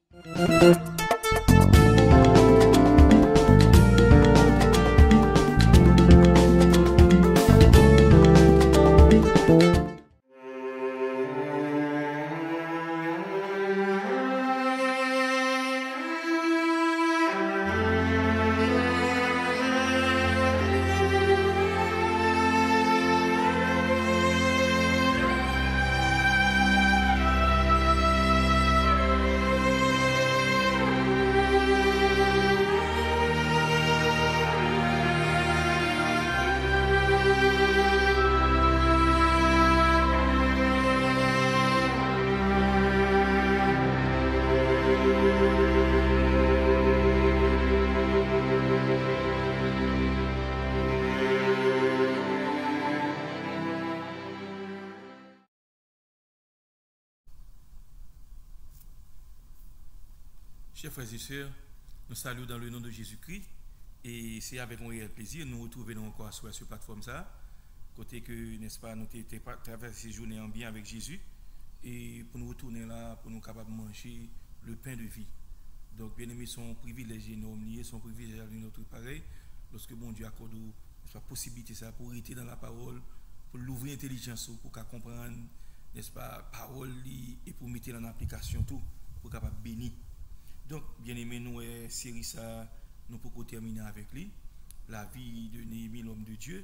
Chers frères et sœurs, nous saluons dans le nom de Jésus-Christ et c'est avec un réel plaisir nous retrouvons encore sur cette plateforme ça, côté que, n'est-ce pas, nous avons traversé ces journées en bien avec Jésus et pour nous retourner là, pour nous capables de manger le pain de vie. Donc, bien aimé, son privilège énorme, son privilège à notre pareil, lorsque mon Dieu accorde la possibilité ça pour rester dans la parole, pour l'ouvrir l'intelligence, pour qu'elle comprenne, n'est-ce pas, parole et pour mettre en application tout, pour capable bénir. Donc, bien aimé, nous, série ça, nous pouvons terminer avec lui. La vie de Néhémie, l'homme de Dieu.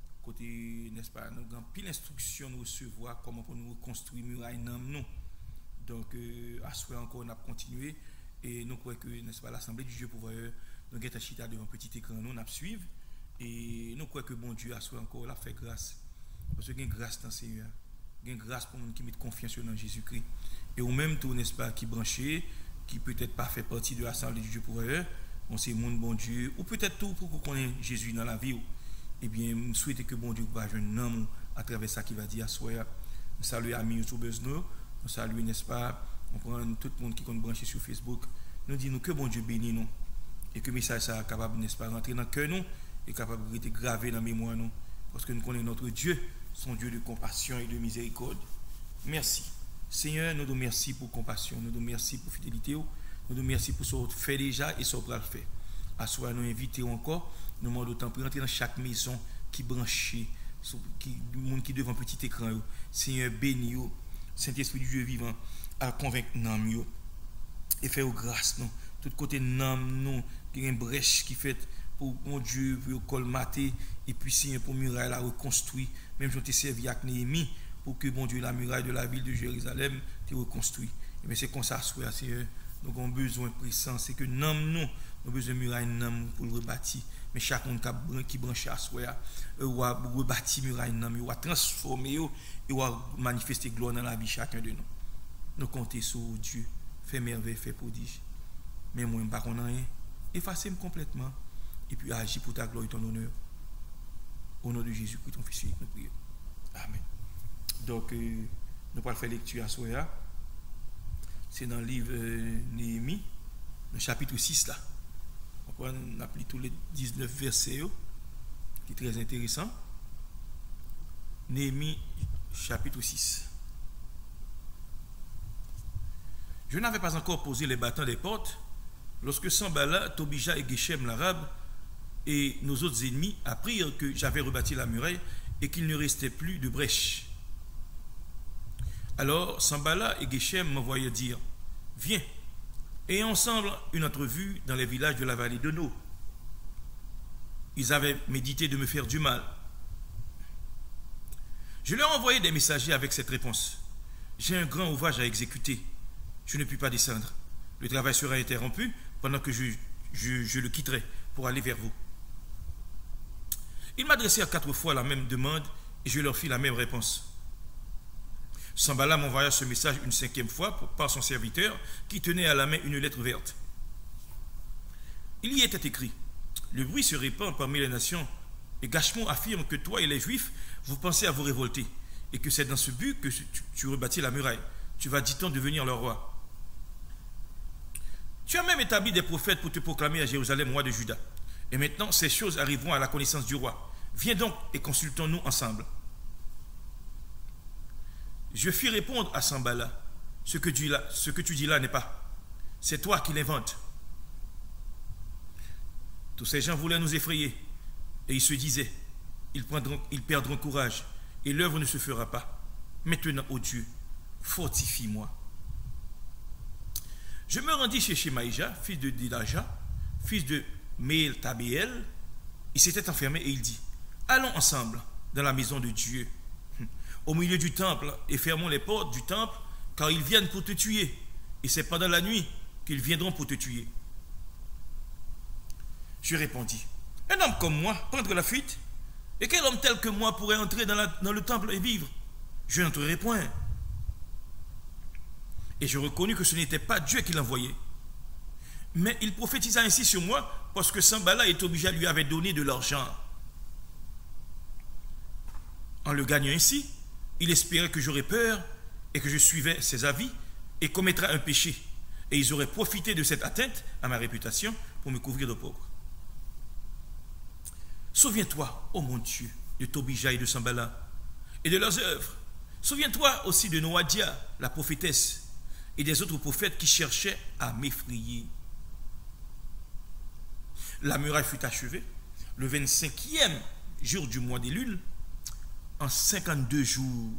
Côté, n'est-ce pas, nous avons pile d'instructions nous recevoir, comment pour nous reconstruire muraille dans nous. Donc, à ce moment encore, on a continué. Et nous croyons que, n'est-ce pas, l'Assemblée du Dieu Pourvoyeur, nous avons chita devant un petit écran, nous avons suivi. Et nous croyons que bon Dieu, à ce moment encore, l'a fait grâce. Parce qu'il y a une grâce dans le Seigneur. Il y a une grâce pour nous qui met confiance dans Jésus-Christ. Et au même temps, n'est-ce pas, qui branché, qui peut-être pas fait partie de l'Assemblée du Dieu Pourvoyeur, on sait mon bon Dieu, ou peut-être tout pour qu'on connaisse Jésus dans la vie. Eh bien, je souhaite que bon Dieu va jouer un homme à travers ça qui va dire à soi. Nous saluons amis YouTubers, nous saluons, n'est-ce pas, on prend tout le monde qui compte branché sur Facebook, nous disons que bon Dieu bénit nous, et que le message soit capable, n'est-ce pas, rentrer dans le cœur nous, et capable de être gravé dans la mémoire nous, parce que nous connaissons notre Dieu, son Dieu de compassion et de miséricorde. Merci. Seigneur, nous te remercions pour compassion, nous te remercions pour fidélité, nous te remercions pour ce que tu fais déjà et ce que tu as fait. À soi, nous invitons encore, nous demandons autant pour entrer dans chaque maison qui branchée, le monde qui devant un petit écran. Seigneur, bénis, Saint-Esprit du Dieu vivant, à convaincre nous et faire grâce, nous. Tout côté nous, qui a une brèche qui fait pour mon Dieu, pour colmater, et puis Seigneur, pour muraille la reconstruire, même si on t'a servi avec Néhémie, pour que, bon Dieu, la muraille de la ville de Jérusalem te reconstruit. Et c'est comme ça, Seigneur, nous avons besoin de présence, c'est que nous avons besoin de muraille pour le rebâtir. Mais chacun qui branche à soi, va rebâtir muraille, va transformer et va manifester gloire dans la vie de chacun de nous. Nous comptons sur Dieu, fait merveille, fait prodige. Mais moi, je ne sais pas rien. Effacez-moi complètement et puis agis pour ta gloire et ton honneur. Au nom de Jésus-Christ, ton Fils, nous prions. Amen. Donc, nous allons faire lecture à Soya. C'est dans le livre Néhémie, le chapitre 6 là. On applique tous les 19 versets, qui est très intéressant. Néhémie, chapitre 6. Je n'avais pas encore posé les battants des portes lorsque Sanballat, Tobija et Geshem l'arabe et nos autres ennemis apprirent que j'avais rebâti la muraille et qu'il ne restait plus de brèche. Alors Sanballat et Geshem m'envoyaient dire: viens, et ensemble une entrevue dans les villages de la vallée de No. Ils avaient médité de me faire du mal. Je leur envoyai des messagers avec cette réponse: j'ai un grand ouvrage à exécuter. Je ne puis pas descendre. Le travail sera interrompu pendant que je le quitterai pour aller vers vous. Ils m'adressèrent 4 fois la même demande et je leur fis la même réponse. Sanballat m'envoya ce message une 5e fois par son serviteur qui tenait à la main une lettre verte. Il y était écrit: le bruit se répand parmi les nations et Gachemon affirme que toi et les Juifs, vous pensez à vous révolter et que c'est dans ce but que tu rebâtis la muraille. Tu vas, dit-on, devenir le roi. Tu as même établi des prophètes pour te proclamer à Jérusalem roi de Juda. Et maintenant, ces choses arriveront à la connaissance du roi. Viens donc et consultons-nous ensemble. Je fis répondre à Sanballat: ce que tu dis là n'est pas. C'est toi qui l'inventes. Tous ces gens voulaient nous effrayer. Et ils se disaient, ils perdront courage. Et l'œuvre ne se fera pas. Maintenant, ô Dieu, fortifie-moi. Je me rendis chez Shemaïja, fils de Dilaja, fils de Meel Tabéel. Il s'était enfermé et il dit, allons ensemble dans la maison de Dieu, au milieu du temple, et fermons les portes du temple, car ils viennent pour te tuer. Et c'est pendant la nuit qu'ils viendront pour te tuer. Je répondis, un homme comme moi prendre la fuite? Et quel homme tel que moi pourrait entrer dans le temple et vivre? Je n'entrerai point. Et je reconnus que ce n'était pas Dieu qui l'envoyait. Mais il prophétisa ainsi sur moi parce que Sanballat et Tobija lui avaient donné de l'argent. En le gagnant ainsi, il espérait que j'aurais peur et que je suivais ses avis et commettrais un péché. Et ils auraient profité de cette atteinte à ma réputation pour me couvrir de pauvre. Souviens-toi, ô mon Dieu, de Tobija et de Sanballat et de leurs œuvres. Souviens-toi aussi de Noadia, la prophétesse, et des autres prophètes qui cherchaient à m'effrayer. La muraille fut achevée le 25e jour du mois d'Élul, en 52 jours.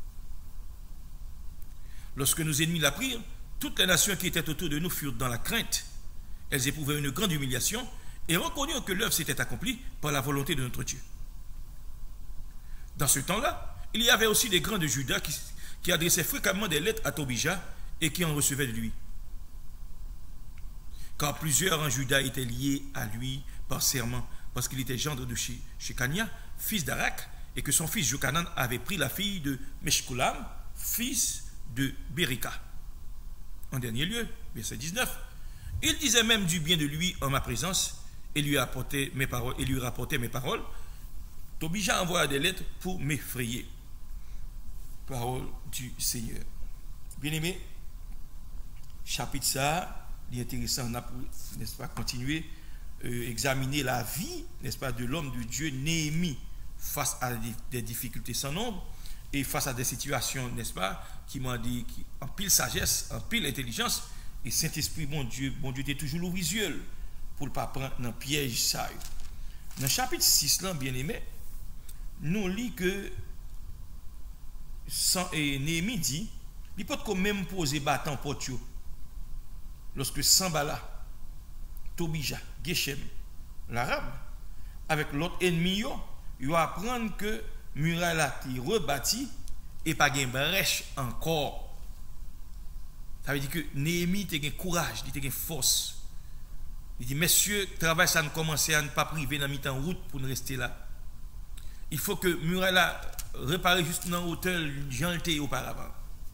Lorsque nos ennemis l'apprirent, toutes les nations qui étaient autour de nous furent dans la crainte. Elles éprouvaient une grande humiliation et reconnurent que l'œuvre s'était accomplie par la volonté de notre Dieu. Dans ce temps-là, il y avait aussi des grands de Juda qui adressaient fréquemment des lettres à Tobija et qui en recevaient de lui. Car plusieurs en Juda étaient liés à lui par serment, parce qu'il était gendre de Shekania, fils d'Arak, et que son fils Jochanan avait pris la fille de Meshkulam, fils de Berika. En dernier lieu, verset 19, il disait même du bien de lui en ma présence et lui rapportait mes paroles. Tobija envoya des lettres pour m'effrayer. Parole du Seigneur. Bien-aimé, chapitre ça, il est intéressant, on a pour, n'est-ce pas, continuer examiner la vie, n'est-ce pas, de l'homme de Dieu Néhémie face à des difficultés sans nombre et face à des situations, n'est-ce pas, qui m'ont dit en pile sagesse, en pile intelligence, et Saint-Esprit, bon Dieu, était toujours le visuel pour ne pas prendre un piège ça. Dans le chapitre 6, là, bien-aimé, nous lit que Néhémie dit, il peut quand même poser battant pour Dieu. Lorsque Sanballat, Tobija, Geshem, l'arabe, avec l'autre ennemi, il va apprendre que muraille a été rebâti et pas de brèche encore. Ça veut dire que Néhémie a un courage, il a une force. Il dit, messieurs, travail ça ne commence à ne pas priver dans mi-temps route pour ne rester là. Il faut que muraille la réparer juste dans l'hôtel, j'en étais auparavant.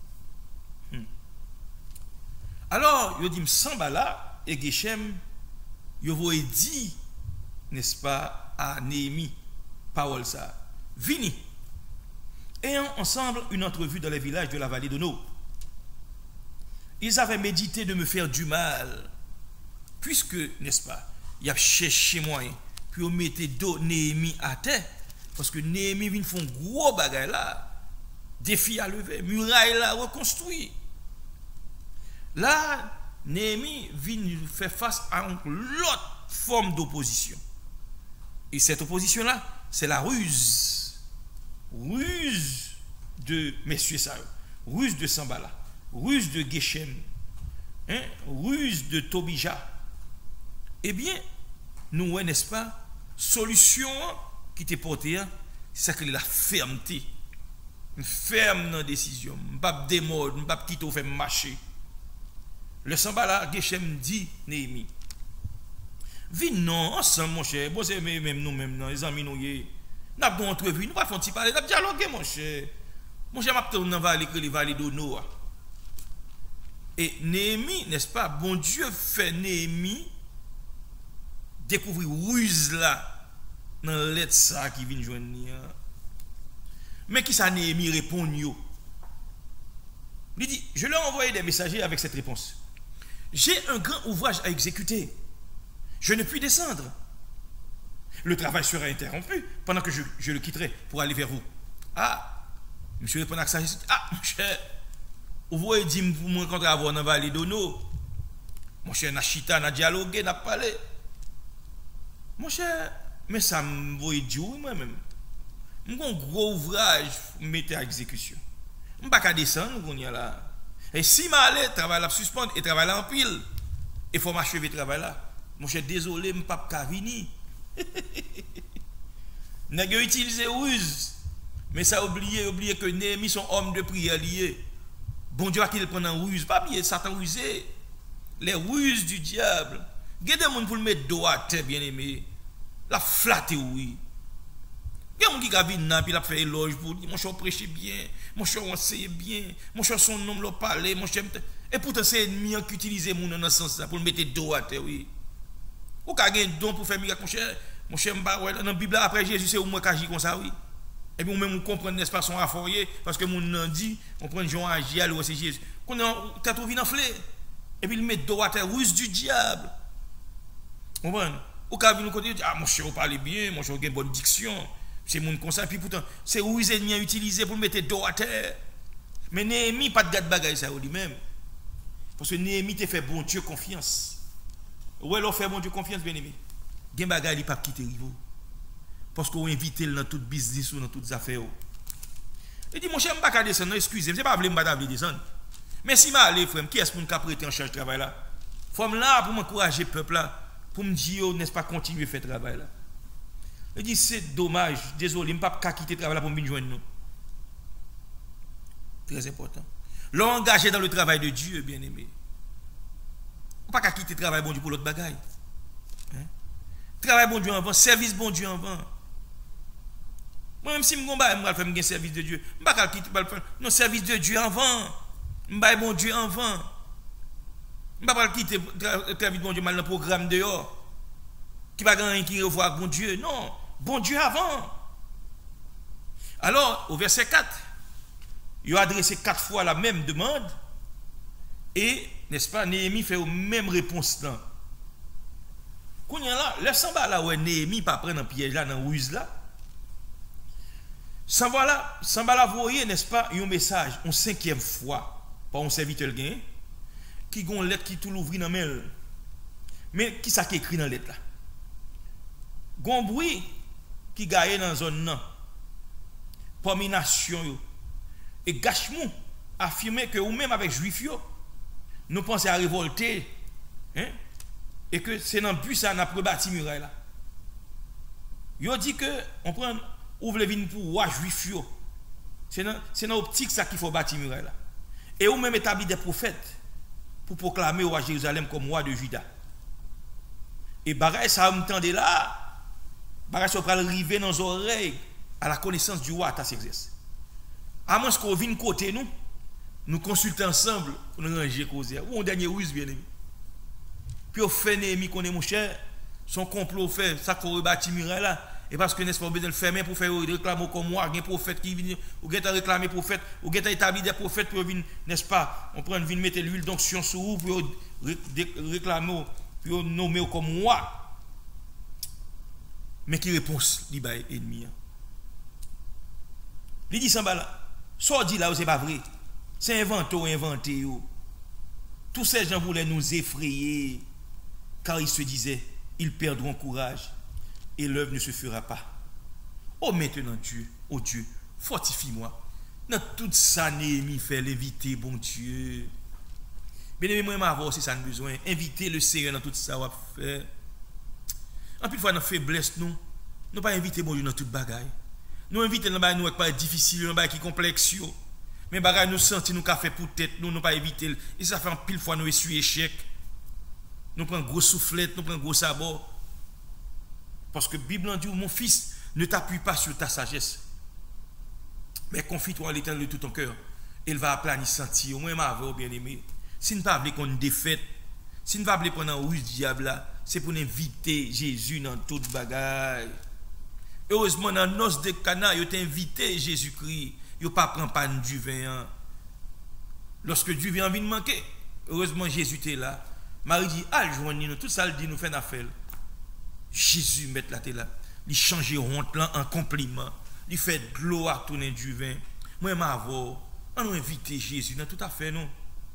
Alors, il dit, Sanballat et Geshem, il vous dit, n'est-ce pas, à Néhémie, parole ça, vini, ayant ensemble une entrevue dans les villages de la vallée de No. Ils avaient médité de me faire du mal, puisque, n'est-ce pas, il a cherché moyen, puis on mettait Néhémie à terre, parce que Néhémie vient faire un gros bagage là, défi à lever, muraille là reconstruit. Là, Néhémie vient faire face à une autre forme d'opposition. Et cette opposition-là, c'est la ruse. Ruse de messieurs ça, ruse de Sanballat, ruse de Geshem, ruse de Tobija. Eh bien, nous, n'est-ce pas, solution qui t'est portée, c'est que la fermeté. Une ferme dans la décision. Je ne pas démodre, je ne pas quitter faire marcher. Le Sanballat, Geshem dit, Néhémie, viens non, ensemble, mon cher, bon, c'est même nous-mêmes, les amis, nous, nous avons entrevu, nous ne pouvons pas parler, nous avons dialogué, mon cher. Mon cher, nous avons allé les vallées de Noah. Et Néhémie, n'est-ce pas, bon Dieu fait Néhémie découvrir ruse là, dans l'être ça qui vient joindre. Mais qui ça Néhémie répond, il dit, je leur ai envoyé des messagers avec cette réponse. J'ai un grand ouvrage à exécuter. Je ne puis descendre. Le travail sera interrompu pendant que je le quitterai pour aller vers vous. Ah, monsieur répond à ça. Ah, mon cher, vous voyez, dit pour me rencontrer à vous dans la vallée d'Ono. Mon cher, Nachita, n'a dialogué, n'a parlé. Mon cher, mais ça me voit dire moi-même. J'ai un gros ouvrage pour mettre à exécution. Je ne peux pas descendre, là. Et si je allais, travail là, suspendre, et travail là en pile, il faut m'achever le travail là. Mon cher, désolé, je ne peux pas venir. N'a pas utilisé ruse. Mais ça oublié que Néhémie sont hommes de prière liés. Bon Dieu a qu'il prend en ruse. Pas bien, Satan rusé. Les ruses du diable. Il y a des gens pour le mettre dos à terre, bien aimé. La flatter, oui. Il y a des gens qui viennent puis il a fait éloge pour dire, mon cher prêche bien, mon cher enseigne bien, mon cher son nom le parler, mon cher. Et pourtant c'est ennemi qui utilise mon nom dans ce sens pour le mettre dos à terre, oui. Ou qu'a un don pour faire miracle, mon cher dans la Bible après Jésus c'est au moins qu'agir comme ça, oui. Et puis ou même on comprend n'est-ce pas son affoyé parce que mon nom dit, on prend Jean agir alors c'est Jésus. Qu'on a trouvé enflé. Et puis il met dos à terre, ruse du diable. Vous comprenez? Ou qu'a venir côté ah mon cher vous parlez bien, mon cher vous avez une bonne diction. C'est mon comme ça puis pourtant c'est ruse ennemi utilisé pour mettre dos à terre. Mais Néhémie pas de gade bagaille ça lui-même. Parce que Néhémie te fait bon Dieu confiance. Ouais, l'on fait bon Dieu confiance, bien aimé. Gen bagay li pas quitter rivo. Parce qu'on invite dans tout business ou dans toutes affaires. Il dit mon cher, m'pa ka descendre, excusez-moi, c'est pas vle m'pa descendre. Mais si m'a aller frère, qui est-ce qui a prêté en charge de travail là? Faut me là pour m'encourager peuple là, pour me dire n'est-ce pas continuer faire travail là. Il dit c'est dommage, désolé, m'pa ka quitter travail là pour me joindre nous. Très important. L'engager dans le travail de Dieu, bien aimé. Pas qu'à quitter le travail bon Dieu pour l'autre bagaille. Hein? Travail bon Dieu en avant, service bon Dieu en avant. Moi même si je vais faire un service de Dieu, je ne vais pas quitter non service de Dieu en avant. Je vais bon Dieu en avant. Je ne vais pas quitter le travail bon Dieu mal dans le programme dehors. Qui va gagner qui revoit bon Dieu. Non, bon Dieu avant. Alors, au verset 4, il a adressé 4 fois la même demande. Et, n'est-ce pas, Néhémie fait la même réponse là. Quand il y a là, laissez là où Néhémie pas prendre un piège là, dans la ruse là. Sans là, vous voyez, n'est-ce pas, un message, une 5e fois, par un serviteur gain, qui a une lettre qui tout l'ouvre dans la main. Mais qui ça qui écrit dans la lettre là? Gon bruit qui gagne dans la zone là. Parmi nation et gâchement affirmer que ou même avec juifs nous pensons à révolter, hein? Et que c'est dans le but ça n'a pas bâti muraille là. Yo dit que on prend ouvre les vignes pour roi juif yo. C'est dans optique ça qu'il faut bâtir muraille là. Et ou même établir des prophètes pour proclamer au roi Jérusalem comme roi de Juda. Et bagaille ça m'entendait là. Bagaille ça va arriver dans nos oreilles à la connaissance du roi Artaxerxès. À moins qu'on vienne côté nous consultons ensemble pour nous ranger causer. Ou un dernier ruse bien aimé. Puis on fait Néhémie qu'on est mon cher, son complot fait ça qu'on rebâtit muraille là. Et parce que n'est-ce pas besoin de le fermer pour faire réclamer comme moi, un prophète qui vient, ou get réclamer prophète, ou get établir des prophètes pour venir, n'est-ce pas? On prend vient mettre l'huile d'onction sur vous pour réclamer, pour nommer comme moi. Mais qui réponse li ba ennemi? Il dit ça là. Ça dit là c'est pas vrai. C'est inventé. Tous ces gens voulaient nous effrayer car ils se disaient, ils perdront courage et l'œuvre ne se fera pas. Oh maintenant Dieu, oh Dieu, fortifie-moi. Dans tout ça, Néhémie fait l'inviter, bon Dieu. Mais moi, m'avoir si ça a besoin. Inviter le Seigneur dans tout ça, on va faire. En plus, fois, dans la faiblesse, nous pas inviter bon Dieu dans toute bagaille. Nous inviter dans la nous pas difficile, dans la qui complexe. Mais bagaille nous sentir nous qu'a fait pour tête, nous pas éviter. Et ça fait un pile fois nous essuyer échec. Nous prenons gros soufflette, nous prenons gros sabot. Parce que la Bible en dit, mon fils, ne t'appuie pas sur ta sagesse. Mais confie-toi en l'Éternel de tout ton cœur. Il va aplanir sentir. Au moins, ma bien aimé. Si nous ne voulons pas qu'on défaite, si nous ne voulons pas qu'on ait un diable là, c'est pour inviter Jésus dans toute bagaille. Heureusement, dans nos noces de Cana, il t'a invité Jésus-Christ. Il ne pas prendre panne du vin. Lorsque Dieu vient envie de manquer, heureusement Jésus était là. Marie dit, ah, joignez-nous, tout ça, il dit, nous fait une affaire. Jésus met la tête là. Il change honte là en compliment. Il fait de l'eau à tourner du vin. Moi, on invite Jésus dans tout affaire, non.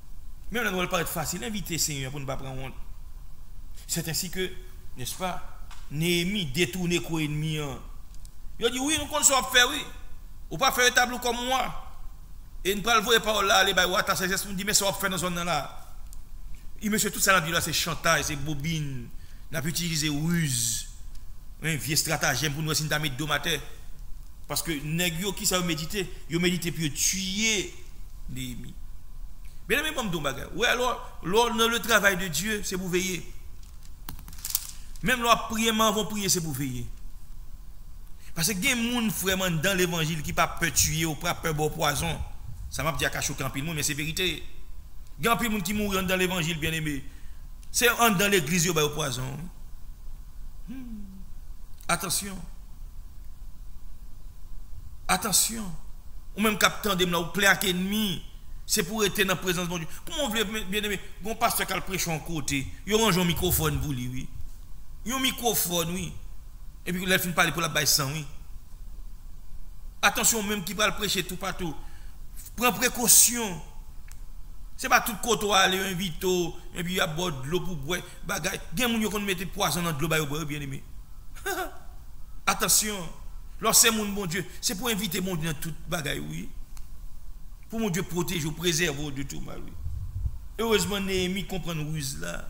Même là, nous va paraître facile, inviter le Seigneur pour ne pas prendre honte. C'est ainsi que, n'est-ce pas, Néhémie détourne quoi ennemi. Il a dit oui, nous comptons faire, oui. Ou pas faire un tableau comme moi. Et nous ne voyons pas là, les bails, on dit, mais ça va faire dans cette zone là. Et monsieur, tout ça là, c'est chantage, c'est bobine. On a pu utiliser ruse. Un vieux stratagème pour nous essayer de mettre deux matins. Parce que les gens qui savent méditer, ils méditent puis ils tuent Néhémie. Bien aimé, bon, oui, alors, le travail de Dieu, c'est pour veiller. Même leur prière, vont prier, c'est pour veiller. Parce que il y a des gens vraiment dans l'évangile qui ne pas peur tuer ou pas peur boire poison. Ça m'a dit à choquer un peu de monde, mais c'est vérité. Il y a un peu de monde qui mourent dans l'évangile, bien aimé. C'est dans l'église, il y a au poison. Attention. Attention. Ou même captant de là, ou plaque ennemi. C'est pour être dans la présence de Dieu. Comment vous voulez, bien aimé, bon pasteur qui a le prêche en côté, il range un microphone pour lui, oui. Il y a un microphone, oui. Et puis, il a fini de parler pour la baisse sans, oui. Attention, même qui va le prêcher tout partout. Prends précaution. C'est pas tout côté aller inviter et puis il y a boire de l'eau pour boire bagaille. Il y a des gens qui mettent poison dans de l'eau bien aimé. Attention. Lorsque mon bon Dieu, c'est pour inviter mon Dieu dans toute bagaille, oui. Pour mon Dieu protéger, préserver de tout mal, oui. Heureusement, Néhémie comprend une ruse là.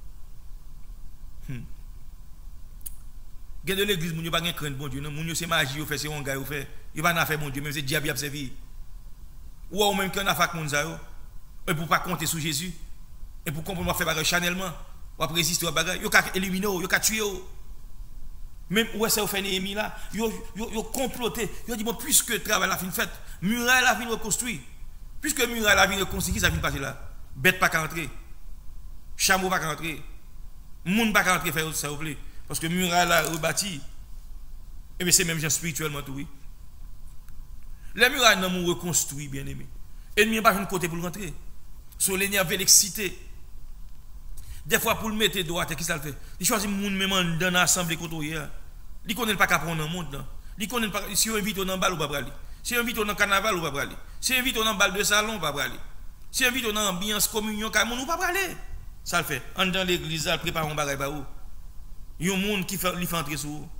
Il y a de l'église, mon Dieu, pas de crainte, bon Dieu. Mon Dieu, c'est magie, c'est un gars, il va pas faire, mon Dieu, même c'est diable qui a servi. Ou même qu'on a fait mon Dieu, et pour pas compter sur Jésus, et pour comprendre faire bagage chanellement, ou après résister au bagage, il y a éliminer, il y a tuer. Même où est-ce que vous faites Néhémie là, il a comploté, il a dit, bon, puisque le travail a fini fait, muraille a fini reconstruit. Puisque muraille a fini reconstruit, ça vient passer là. Bête pas qu'à rentrer, chameau pas qu'à rentrer, monde pas qu'à rentrer, faire ça, vous plaît. Parce que muraille a rebâti, et bien c'est même gens spirituellement tout, oui. Les murailles n'ont pas reconstruit, bien aimé. Ennemi n'a pas de côté pour le rentrer. Sur l'ennemi avait l'excité. Des fois, pour le mettre droit, qu'est-ce qu'il fait? Il choisit le monde même dans l'assemblée côté. Il ne connaît pas qu'à prendre un monde. Il connaît pas si on invite dans le bal ou pas aller. Si on invite dans le carnaval ou pas aller. Si on invite dans le bal de salon ou pas aller. Si on invite dans l'ambiance communion, ou pas aller. Ça le fait. En dans l'église, il prépare un bagage par où. Il y a un monde qui fait entrer sur vous.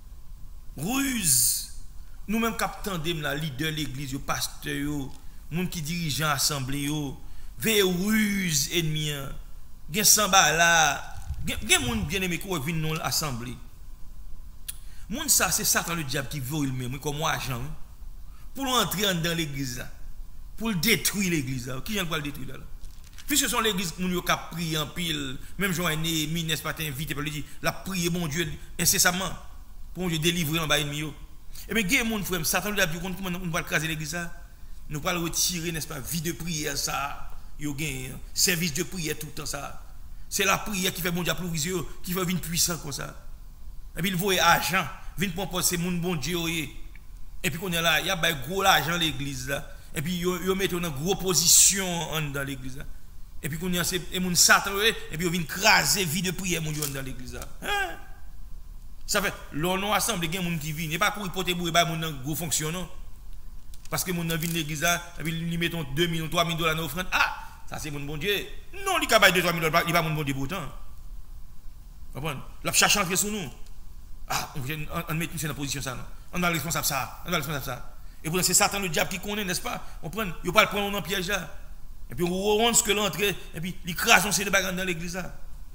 Ruse. Nous-mêmes, captants de la leader de l'église, le pasteur, les gens qui dirigent l'assemblée, veillez ruse ennemi. Il y a samba là. Il y a des gens bien aimés qui viennent dans l'assemblée. Moun ça, c'est Satan le diable qui veut le même, comme moi, agent. Pour entrer dans l'église, pour détruire l'église. Qui vient de le détruire là? Puisque ce sont l'église qui ont prié en pile, même Jean Néhémie, n'est-ce pas, invité pour lui dire, la prier, mon Dieu, incessamment, pour Dieu délivrer en bas ennemi. Et bien, il y a des gens frère, Satan lui a dit comment on va craser l'église. Nous allons retirer, n'est-ce pas, vie de prière, ça. Il y a un service de prière tout le temps, ça. C'est la prière qui fait mon Dieu applaudisseur, qui fait venir puissant comme ça. Et puis il voit argent, vient pour penser mon bon Dieu. Et puis qu'on est là, il y a un gros argent dans l'église là. Et puis il met une grosse position dans l'église là. Et puis qu'on est et mon Satan et puis il vient craser vie de prière mon Dieu dans l'église là. Hein? Ça fait l'on assemble des gens qui viennent, et pas pour porter bourre ba mon gros fonction non. Parce que mon vient dans l'église là, et puis ils mettent 2 000 3 000 $ dans offrande. Ah, ça c'est mon bon Dieu. Non, il capable de 2 3 000 $, il pas mon bon Dieu pourtant. Comprendre? La cherche entrer sur nous. Ah, on met dans la position ça. On va responsable ça. On va responsable ça. Et pour c'est Satan le diable qui connaît, n'est-ce pas? On prend, il pas le prendre dans piège là. Et puis on rentre ce que l'entrée et puis il crase on de bagarre dans l'église là.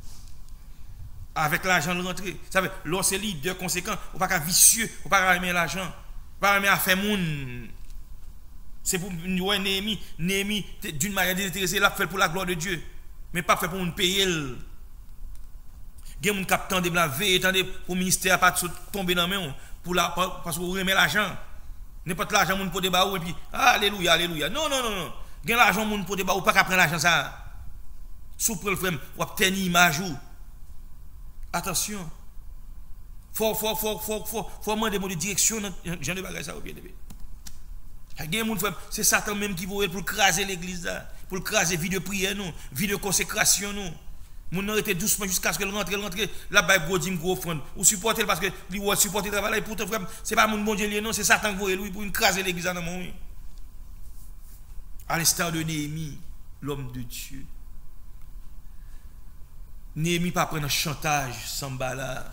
Avec l'argent de l'entrée. Ça veut lorsque leader conséquent, on pas vicieux, on pas aimer l'argent, pas aimer à faire moun. C'est pour Néhémie d'une manière désintéressée, l'a fait pour la gloire de Dieu, mais pas fait pour nous payer. Il y a des gens qui attendent de la veille, pour le ministère pas tomber dans la main parce que vous remet l'argent. N'importe l'argent moun pour débat et puis alléluia alléluia. Non. Il y a l'argent moun pour débat ou pas qu'à prendre l'argent ça. Sous le frère, ou obtenir image ou. Attention. Faut demander de direction dans genre de bagage ça bien aimé. Il y a des gens c'est Satan même qui veut pour craser l'église là, pour craser vie de prière nous, vie de consécration nous. Mon arrêté doucement jusqu'à ce que rentre la baille gros offrande ou supporter parce que lui va supporter le travail pour te frère c'est pas mon bon Dieu non c'est Satan qui veut lui pour craser l'église dans mon à l'instar de Néhémie l'homme de Dieu Néhémie pas prendre un chantage, samba là.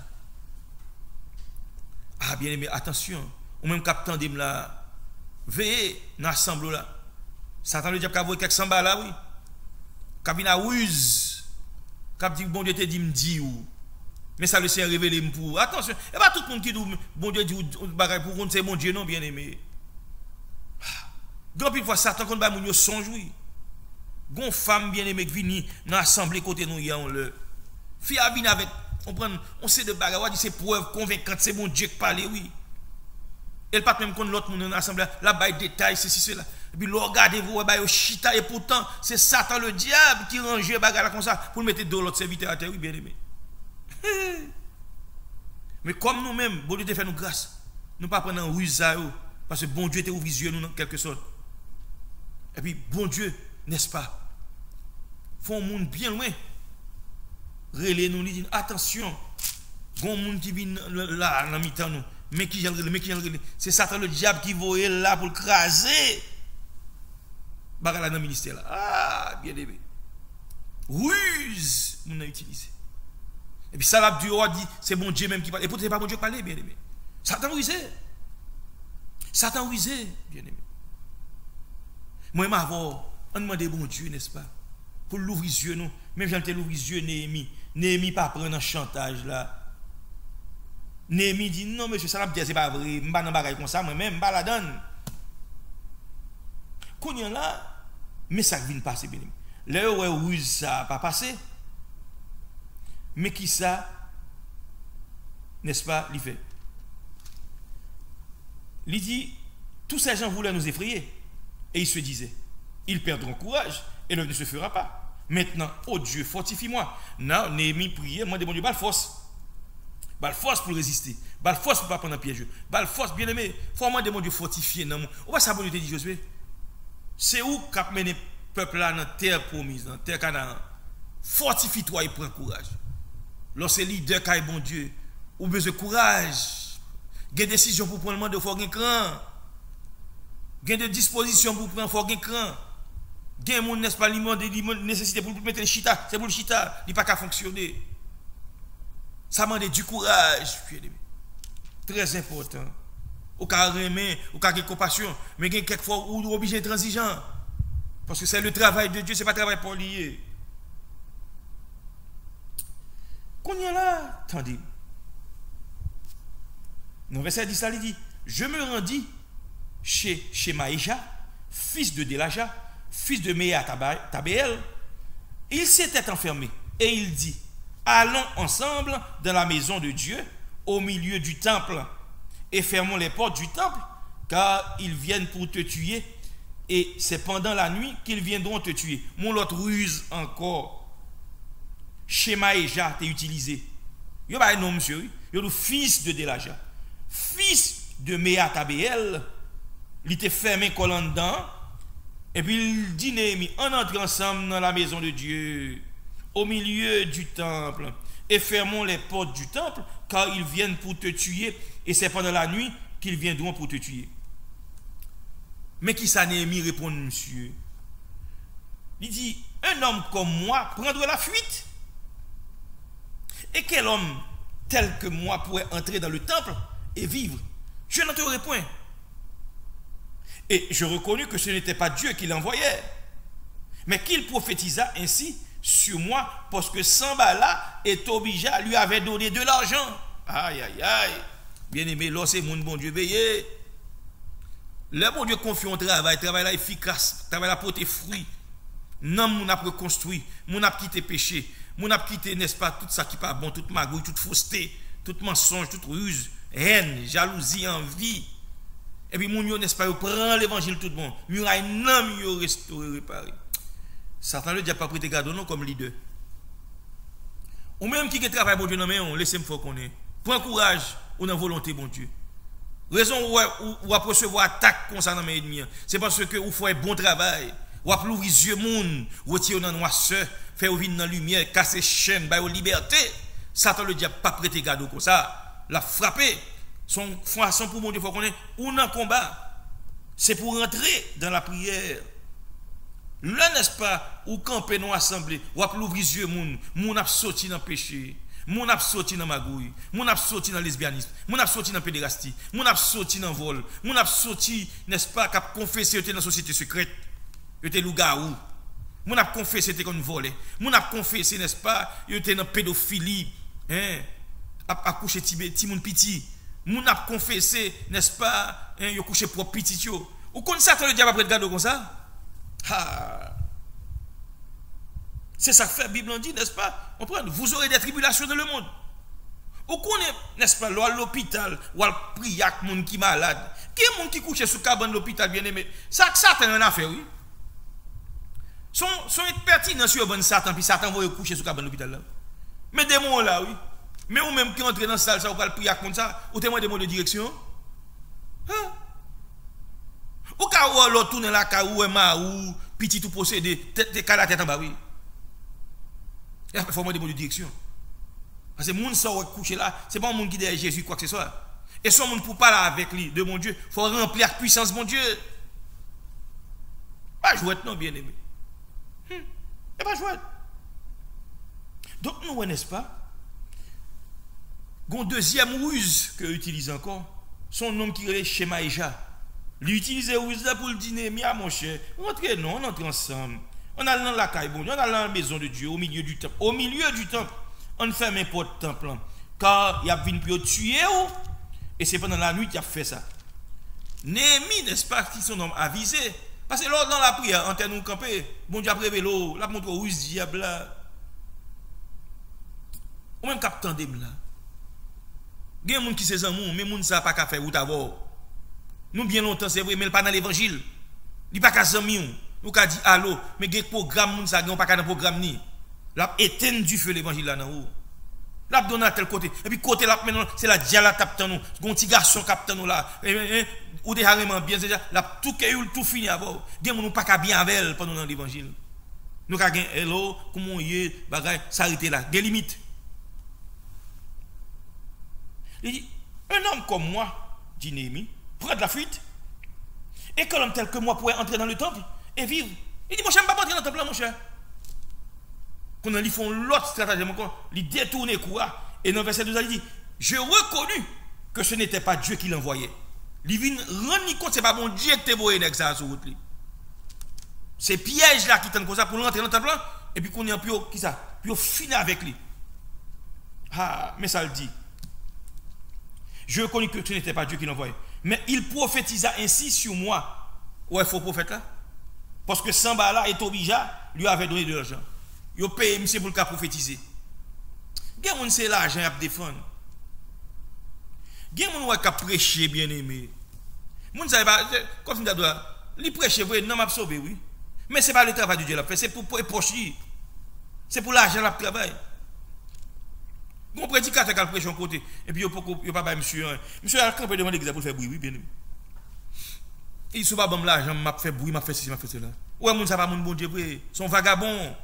Ah, bien aimé, attention. Ou même capitaine de là. Veillez dans l'assemblée là. Satan le diable qui a volé quelques samba là, oui. Qui vient à ruse. Qui dit, bon Dieu te dit, me dit ou. Mais ça le Seigneur révélé pour. Attention. Et pas tout le monde qui dit, bon Dieu dit, bagaille pour contre c'est mon Dieu, non, bien aimé. Grand pile fois Satan quand ba moun yo songe oui. Gon femme bien aimée qui vini dans l'assemblée côté nous y on le. Fille a vini avec on sait de bagarre, on dit c'est preuve convaincante, c'est mon Dieu qui parle oui. Elle pas même contre l'autre monde dans l'assemblée, là bail détail c'est cela. Et puis regardez-vous ba yo chita et pourtant c'est Satan le diable qui range bagarre comme ça pour mettre de l'autre serviteur à terre oui bien aimé. Mais comme nous-mêmes, bon Dieu te fait nous grâce. Nous pas prendre en ruse ça parce que bon Dieu te ouvre les yeux nous en quelque sorte. Et puis, bon Dieu, n'est-ce pas? Faut un monde bien loin. Relais nous, dit attention. Bon monde qui vient là, dans mi-temps nous. Mais qui j'en relais. C'est Satan le diable qui voit là pour le craser. Bagarre là dans le ministère là. Ah, bien aimé. Ruse, on a utilisé. Et puis, ça va dit, c'est bon Dieu même qui parle. Et pourtant, c'est pas bon Dieu qui parle, bien aimé. Satan rusé. Satan rusé, bien aimé. Moi, on demande bon Dieu, n'est-ce pas? Pour l'ouvrir les yeux, nous. Même si on l'ouvrir les yeux, Néhémie. Néhémie pas prendre un chantage là. Néhémie dit non, monsieur, ça n'a c'est pas vrai. Je ne vais pas dans bagaille comme ça, moi-même, je ne vais pas la donner. Quand il y a là, mais ça vient passer, bien aimé. Là où ruse, ça n'a pas passé. Mais qui ça, n'est-ce pas, il fait? Il dit, tous ces gens voulaient nous effrayer. Et il se disait, ils perdront courage et ne se fera pas. Maintenant, oh Dieu, fortifie-moi. Non, Néhémie priait, moi, bon Dieu, balle force. Balle force pour résister. Balle force pour ne pas prendre un piège. Balle force, bien aimé. Faut moi demander Dieu fortifier. On va savoir dit Josué. C'est où qu'a mené le peuple là dans terre promise, dans terre Canaan. Fortifie-toi et prends courage. Lorsque leader qui est bon Dieu, ou besoin de courage. Des décisions pour prendre le monde, il faut un cran. Il y a des dispositions pour prendre, il faut un cran. Il y a des n'est-ce pas, nécessité pour mettre le chita, c'est pour le chita, il n'y a pas qu'à fonctionner. Ça demande du courage, très important. Au cas remet, au cas de compassion, mais il y a quelquefois où on est obligé d'être transigeant. Parce que c'est le travail de Dieu, ce n'est pas le travail pour lier. Qu'on y est là, attendez. Dans le verset 10, il dit, je me rendis chez Maïja, fils de Delaja, fils de Méa Tabéel. Il s'était enfermé et il dit, allons ensemble dans la maison de Dieu, au milieu du temple, et fermons les portes du temple, car ils viennent pour te tuer, et c'est pendant la nuit qu'ils viendront te tuer. Mon autre ruse encore, chez Maïja, t'es utilisé. Il y a un nom, monsieur, il y a le fils de Delaja. Fils de Méa Tabéel, il était fermé collant dedans, et puis il dit Néhémie, on entre ensemble dans la maison de Dieu, au milieu du temple, et fermons les portes du temple, car ils viennent pour te tuer, et c'est pendant la nuit qu'ils viendront pour te tuer. Mais qui ça Néhémie répond, monsieur? Il dit, un homme comme moi prendrait la fuite? Et quel homme tel que moi pourrait entrer dans le temple et vivre? Je n'entrerai point. Et je reconnus que ce n'était pas Dieu qui l'envoyait, mais qu'il prophétisa ainsi sur moi, parce que Sambala et Tobija lui avaient donné de l'argent. Aïe, aïe, aïe. Bien aimé, là c'est mon bon Dieu veillé. Le bon Dieu confie au travail là efficace, travail là pour tes fruits. Non, mon a reconstruit, mon a quitté péché, mon a quitté, n'est-ce pas, tout ça qui pas bon, toute magouille, toute fausseté, tout mensonge, toute ruse, haine, jalousie, envie. Et puis, mon n'est-ce pas, il prend l'évangile tout le monde. Muraille non, il restauré, réparé. Satan le diable pas prêté cadeau non comme leader. Ou même qui travaille bon Dieu, non mais on laissez-moi faire qu'on est. Prends courage, on a volonté bon Dieu. Raison où à recevoir attaque comme ça dans mes ennemis, c'est parce que vous faites un bon travail. Ou à plouvrir les yeux monde, retirer dans noirceur, faire venir dans la lumière, casser chaîne, bailler liberté. Satan le diable pas prêté cadeau comme ça. La frapper. Son façon pour mon Dieu, il faut qu'on ait ou dans combat. C'est pour rentrer dans la prière. Là, n'est-ce pas, ou camper dans l'assemblée, ou à l'ouvrir les yeux, moun a sorti dans le péché, moun a sorti dans magouille, moun a sorti dans le lesbianisme, moun a sorti dans la pédérastie, moun a sorti dans le vol, moun a sorti, n'est-ce pas, qui a confessé dans la société secrète, était loup-garou, moun a confessé était comme volé, moun a confessé, n'est-ce pas, était dans la pédophilie, hein, a couché ti moun piti, moun a confessé, n'est-ce pas, hein, yo couché propre petit yo. Ou kon Satan le diable après de garder comme ça? Ah. C'est ça que fait la Bible dit, n'est-ce pas? Vous aurez des tribulations dans le monde. Ou qu'on est, n'est-ce pas, à l'hôpital, ou à prier avec les gens qui sont malades. Qui est les gens qui couchent sous le cabane de l'hôpital, bien aimé? Ça, Satan en a fait, oui. Son pertinent sur bon Satan, puis Satan va coucher sous le cabane de l'hôpital là. Mais des mots là, oui. Mais ou même qui entre dans la salle, ça, ou va prier avec ça, ou témoin des mots de direction. Hein? Ou ka ou l'autre tourne la ka ou ou petit tout possédé tête la tête en bas oui. Il faut moi des mots de direction. Parce que moun ça coucher là, c'est pas un monde qui derrière Jésus quoi que ce soit. Et son monde pour parler avec lui de mon Dieu, faut remplir la puissance mon Dieu. Pas jouer non bien aimé. Et pas jouer. Donc nous n'est-ce pas? Gon deuxième ruse que utilise encore son nom qui est Shemaïja. L'utiliser pour le dîner, mais mon cher, rentrez non, on entre ensemble. On a dans la caille, on a dans la maison de Dieu, au milieu du temple. Au milieu du temple, on ferme un pot de temple. Car il y a venu pour tuer, et c'est pendant la nuit qu'il a fait ça. Néhémie, n'est-ce pas, qui sont hommes avisés. Parce que lors dans la prière, en nous camper, bon Dieu a révélé, la montre où ce diable là. Ou même capitaine de là. Il y a des gens qui sont amours, mais les gens ne savent pas qu'à faire ou d'abord. Nous bien longtemps c'est vrai mais pas dans l'évangile. Il pas qu'à zami nous ka dit allô mais gen programme moun ça gen pas dans programme ni. L'a éteindre du feu l'évangile là dans haut. L'a donné à tel côté et puis côté là maintenant c'est la diala tape nous. Gon petit garçon capte nous là. Ou déjà vraiment bien déjà l'a tout tout fini avant. Gen moun pas qu'à bien avec pendant dans l'évangile. Nous ka gen hello comment y bagay s'arrêter là, des limites. Il dit un homme comme moi, dit Néhémie, prendre la fuite. Et qu'un homme tel que moi pourrait entrer dans le temple et vivre. Il dit, mon cher, je ne vais pas entrer dans le temple là, mon cher. Quand ils font l'autre stratagème encore, ils détournent quoi. Et dans le verset 12, il dit, je reconnus que ce n'était pas Dieu qui l'envoyait. Il vient rendre compte, ce n'est pas mon Dieu qui t'a envoyé ça sur route. C'est piège là qui tente comme ça pour rentrer dans le temple là. Et puis qu'on est un peu, qui ça? Puis on finit avec lui. Ah, mais ça le dit. Je reconnus que ce n'était pas Dieu qui l'envoyait. Mais il prophétisa ainsi sur moi. Ouais, faux prophète là. Parce que Sambala et Tobija lui avaient donné de l'argent. Il a payé monsieur pour le cas prophétiser. Gen c'est l'argent à défendre. Gen moun qui a prêché bien aimé. Moun savait pas comme ça doit. Il prêche vrai non m'a sauvé oui. Mais c'est pas le travail de Dieu là fait, c'est pour poche. C'est pour l'argent là travail. Mon prédicateur qui a prêché un côté, et puis il n'y a pas monsieur. Monsieur a campé devant l'église pour faire bruit, oui, bien aimé. Il ne pas bon l'argent, m'a fait bruit, m'a fait ceci, m'a fait cela. Ouais, moun ça va, mon bon Dieu, son vagabond.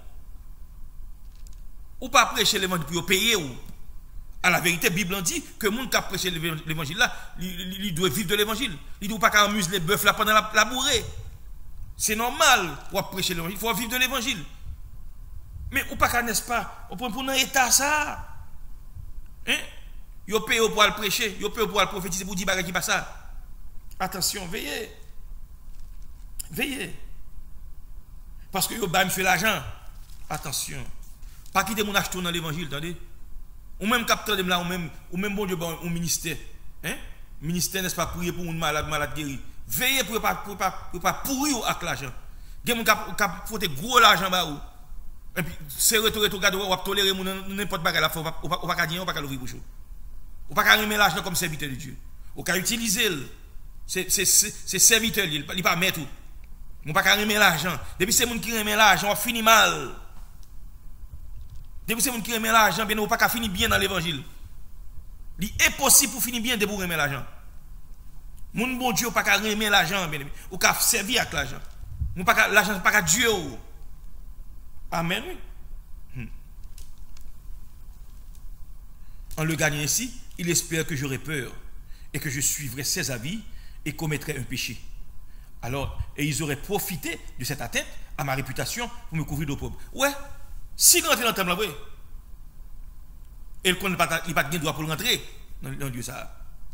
Ou pas prêcher l'évangile pour payer ou. À la vérité, la Bible dit que le monde qui a prêché l'évangile là, il doit vivre de l'évangile. Il ne doit pas qu'à amuser les bœufs là pendant la bourrée. C'est normal pour prêcher l'évangile, il faut vivre de l'évangile. Mais ou pas qu'à, n'est-ce pas, on peut pour un état ça. Hein? Yo paye pour le prêcher, yo paye pour le prophétiser pour dire bagay qui passe ça. Attention, veillez. Veillez. Parce que yo ba monsieur l'argent. Attention. Pas quitter mon acheteur dans l'évangile, attendez. Ou même capteur de là ou même bon Dieu bon un ministère. Hein? Ministère n'est-ce pas prier pour un malade guéri. Veillez pour pas pourrir avec l'argent. Gen moun ka fote gros l'argent ba ou. Et puis c'est retour garde ou tolérer n'importe bagay là, ou pas dire, ou pas l'ouvrir bouche. Ou pas remettre l'argent comme serviteur de Dieu. Ou pas utiliser c'est serviteur il pas mettre tout. On pas remettre l'argent. Depuis c'est moun qui remet l'argent, on finit mal. Depuis c'est moun qui remet l'argent, bien on pas finir bien dans l'évangile. Il est possible pour finir bien de pour remettre l'argent. Moun bon Dieu pas remettre l'argent bien ou ka servir avec l'argent. Moun pas l'argent pas Dieu. Amen. En le gagnant ainsi, il espère que j'aurai peur et que je suivrai ses avis et commettrai un péché. Alors, et ils auraient profité de cette atteinte à ma réputation pour me couvrir d'opprobre. Ouais, si rentre dans le temple, ouais, et il n'a pas de droit pour rentrer dans Dieu ça.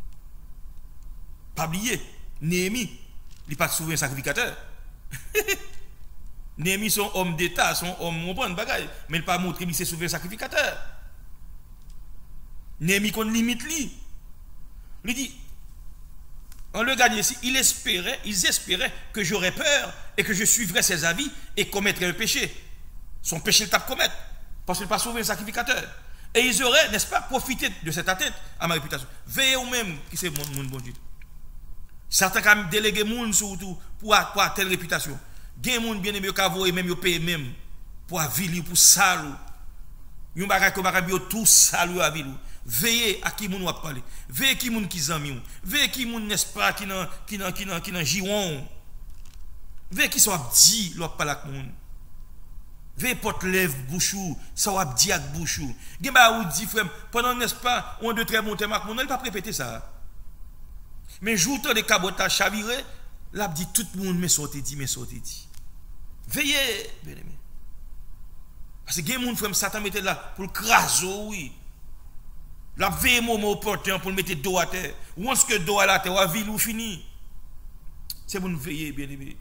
Pas oublier, Néhémie, il n'est pas souverain sacrificateur. Néhémie, son homme d'État, son homme, on prend une bagaille, mais il n'a pas montré qu'il c'est souverain sacrificateur. Néhémie qu'on limite lui. Il dit, en le gagnant ici, ils espéraient que j'aurais peur et que je suivrais ses avis et commettrais le péché. Son péché, il tape commettre, parce qu'il n'est pas souverain sacrificateur. Et ils auraient, n'est-ce pas, profité de cette atteinte à ma réputation. Veillez ou même qui c'est mon bon Dieu. Certains qui ont délégué moun surtout pour telle réputation. Gen moun bien aimé qui même yo paye même pour avili pour salou. Yon bagay ko bagay yo tout salou avilou. Veillez à qui moun va parler. Veillez qui moun qui zami. Veillez qui moun n'est-ce pas qui nan jiron. Veillez qui soit dit l'op parler avec moun. Veillez porte lèvre bouchou, ça va dit avec bouchou. Gen ba ou dit frère pendant n'est-ce pas on de très bon thème avec moun, il pas répéter ça. Mais jour de cabotage chaviré, l'a dit tout le monde mais sorti dit. Veillez, bien aimé. Parce que gen moun frère Satan mettait là pour le craser oui. La veille moment opportun pour mettre dos à terre. Ou est-ce que dos à la terre ou à ville ou fini. C'est pour nous veiller, bien aimé.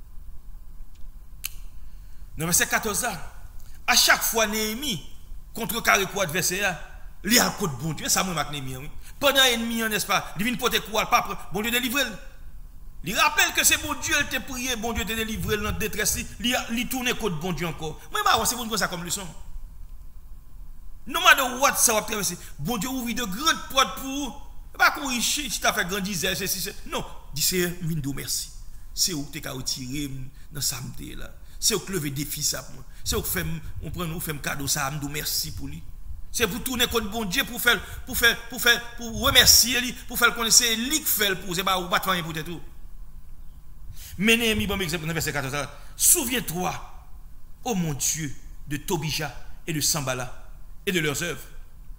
Dans verset 14, à chaque fois Néhémie contre carré pour adversaire, il y a un code bon Dieu, ça m'a Néhémie. Oui. Pendant l'ennemi, n'est-ce pas, il vient porter quoi, pas bon Dieu délivre. Il rappelle que c'est bon Dieu, il t'a prié, bon Dieu t'a délivré dans la détresse, il tourne code bon Dieu encore. Moi, c'est pour nous ça comme leçon. No matter what ça va traverser, bon Dieu ouvre de grandes portes pour pas courir si tu as fait grandir non, dis c'est Mindo merci. C'est où tu as retiré dans samedi là. C'est où lever défi ça pour moi. C'est où fait on prend nous fait cadeau ça Mindo merci pour lui. C'est pour tourner contre bon Dieu pour remercier lui, pour faire connaître lui qui fait pour c'est pas ou pas rien pour tout. Mais Néhémie bon exemple dans verset 14. Souviens-toi ô mon Dieu de Tobija et de Sambala et de leurs œuvres.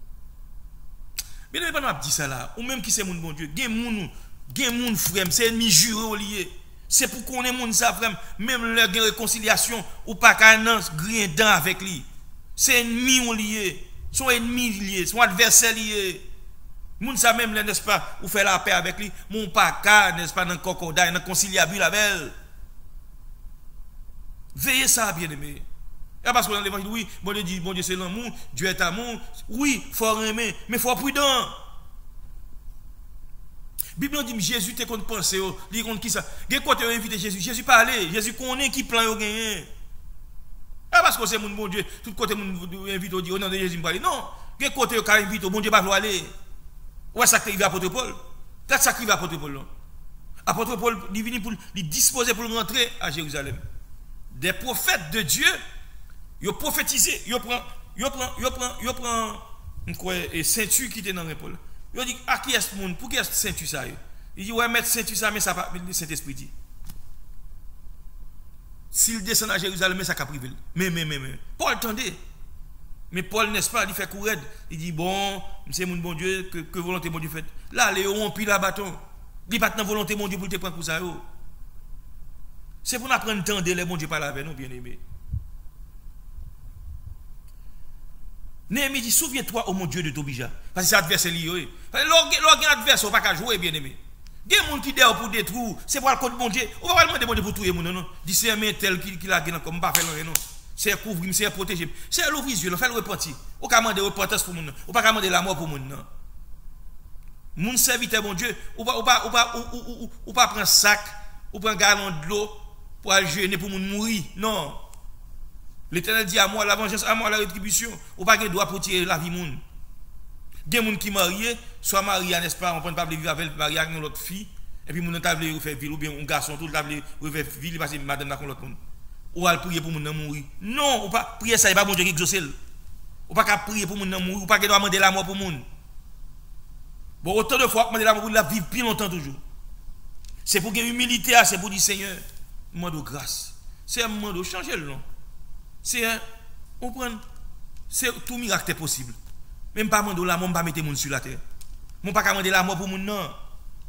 Bien évidemment, dit ça là, ou même qui c'est mon bon Dieu, gen moun frère, c'est ennemi juré lié. C'est pour qu'on ait moun ça frère, même leur réconciliation ou pas qu'un grien dent avec lui. C'est ennemi on lié, son ennemi lié, son adversaire lié. Moun ça même n'est-ce pas, ou fait la paix avec lui, mon pas qu'à n'est-ce pas dans concordat, dans conciliabule la belle. Veillez ça bien aimé. Et parce que dans l'évangile, oui, bon Dieu dit, bon Dieu c'est l'amour, Dieu est amour. Oui, il faut aimer, mais il faut être prudent. La Bible dit, Jésus t'es contre penser, il contre qui ça? Quel côté invité Jésus? Jésus parlait, Jésus connaît qui plan il gagné. Et parce que c'est mon bon Dieu, tout côté mon invité, dit, au nom de Jésus, me parle. Non, quel côté il invite, bon Dieu va vouloir aller. Où est-ce qu'il va à Apôtre Paul? Qu'est-ce qu'il va à Apôtre Paul? Apôtre Paul, il vient pour lui disposer pour rentrer à Jérusalem. Des prophètes de Dieu, yo prophétisé, yo prend et ceinture qui était dans l'épaule. Yo dit à qui est ce monde, pour qui est ce ceinture ça? Il dit ouais mettre ceinture ça mais ça pas le Saint-Esprit dit. S'il descend à Jérusalem mais ça ca privé. Mais Paul attendez. Mais Paul n'est-ce pas, il fait courir, il dit bon, c'est mon bon Dieu que volonté mon Dieu fait. Là les on pile la bâton. Il pas dans volonté mon Dieu pour te prendre pour ça yo. C'est pour apprendre temps de les bon Dieu parler avec nous bien-aimés. Néhémie dit, souviens-toi, ô mon Dieu de Tobija. Parce que c'est adversaire lié. Lorsqu'il y a un adversaire, on ne va pas jouer, bien aimé. Il y a des gens qui dehors pour détruire. C'est pour le code bon Dieu. On ne va pas demander bon Dieu pour tout le monde. Non. Dis c'est un tel qui l'a gagné comme pas faire non. C'est couvrir, c'est protéger. C'est l'ouvrir les yeux, faire le repentir. On ne peut pas demander repentance pour le monde. On ne peut pas demander la mort pour le monde. Mon serviteur, mon Dieu, on ne peut pas prendre un sac, on prend un gallon de l'eau pour aller jeûner pour le monde mourir. Non. L'Éternel dit à moi la vengeance, à moi la rétribution. Ou pas de droit pour tirer la vie monde. Des gens qui mariés, soit mariés, n'est-ce pas, on ne peut pas vivre avec marié avec l'autre fille, et puis on t'a voulu faire ville, ou bien un garçon, tout t'a voulu faire ville, parce que madame n'a pas l'autre monde. Ou à prier pour mon mourir. Non, ou pas prier ça, il pas bon Dieu qui exauce. Ou pas prier pour mon mourir, ou pas doit demander la mort pour monde. Bon, autant de fois, demander la mort pour la vivre plus longtemps toujours. C'est pour que l'humilité, c'est pour dire Seigneur, demande de grâce. C'est un moment de changer le nom. C'est on prend c'est tout miracle est possible. Même pas demander la mort, pas mettre monde sur la terre. Mon pas demander la mort pour mon non.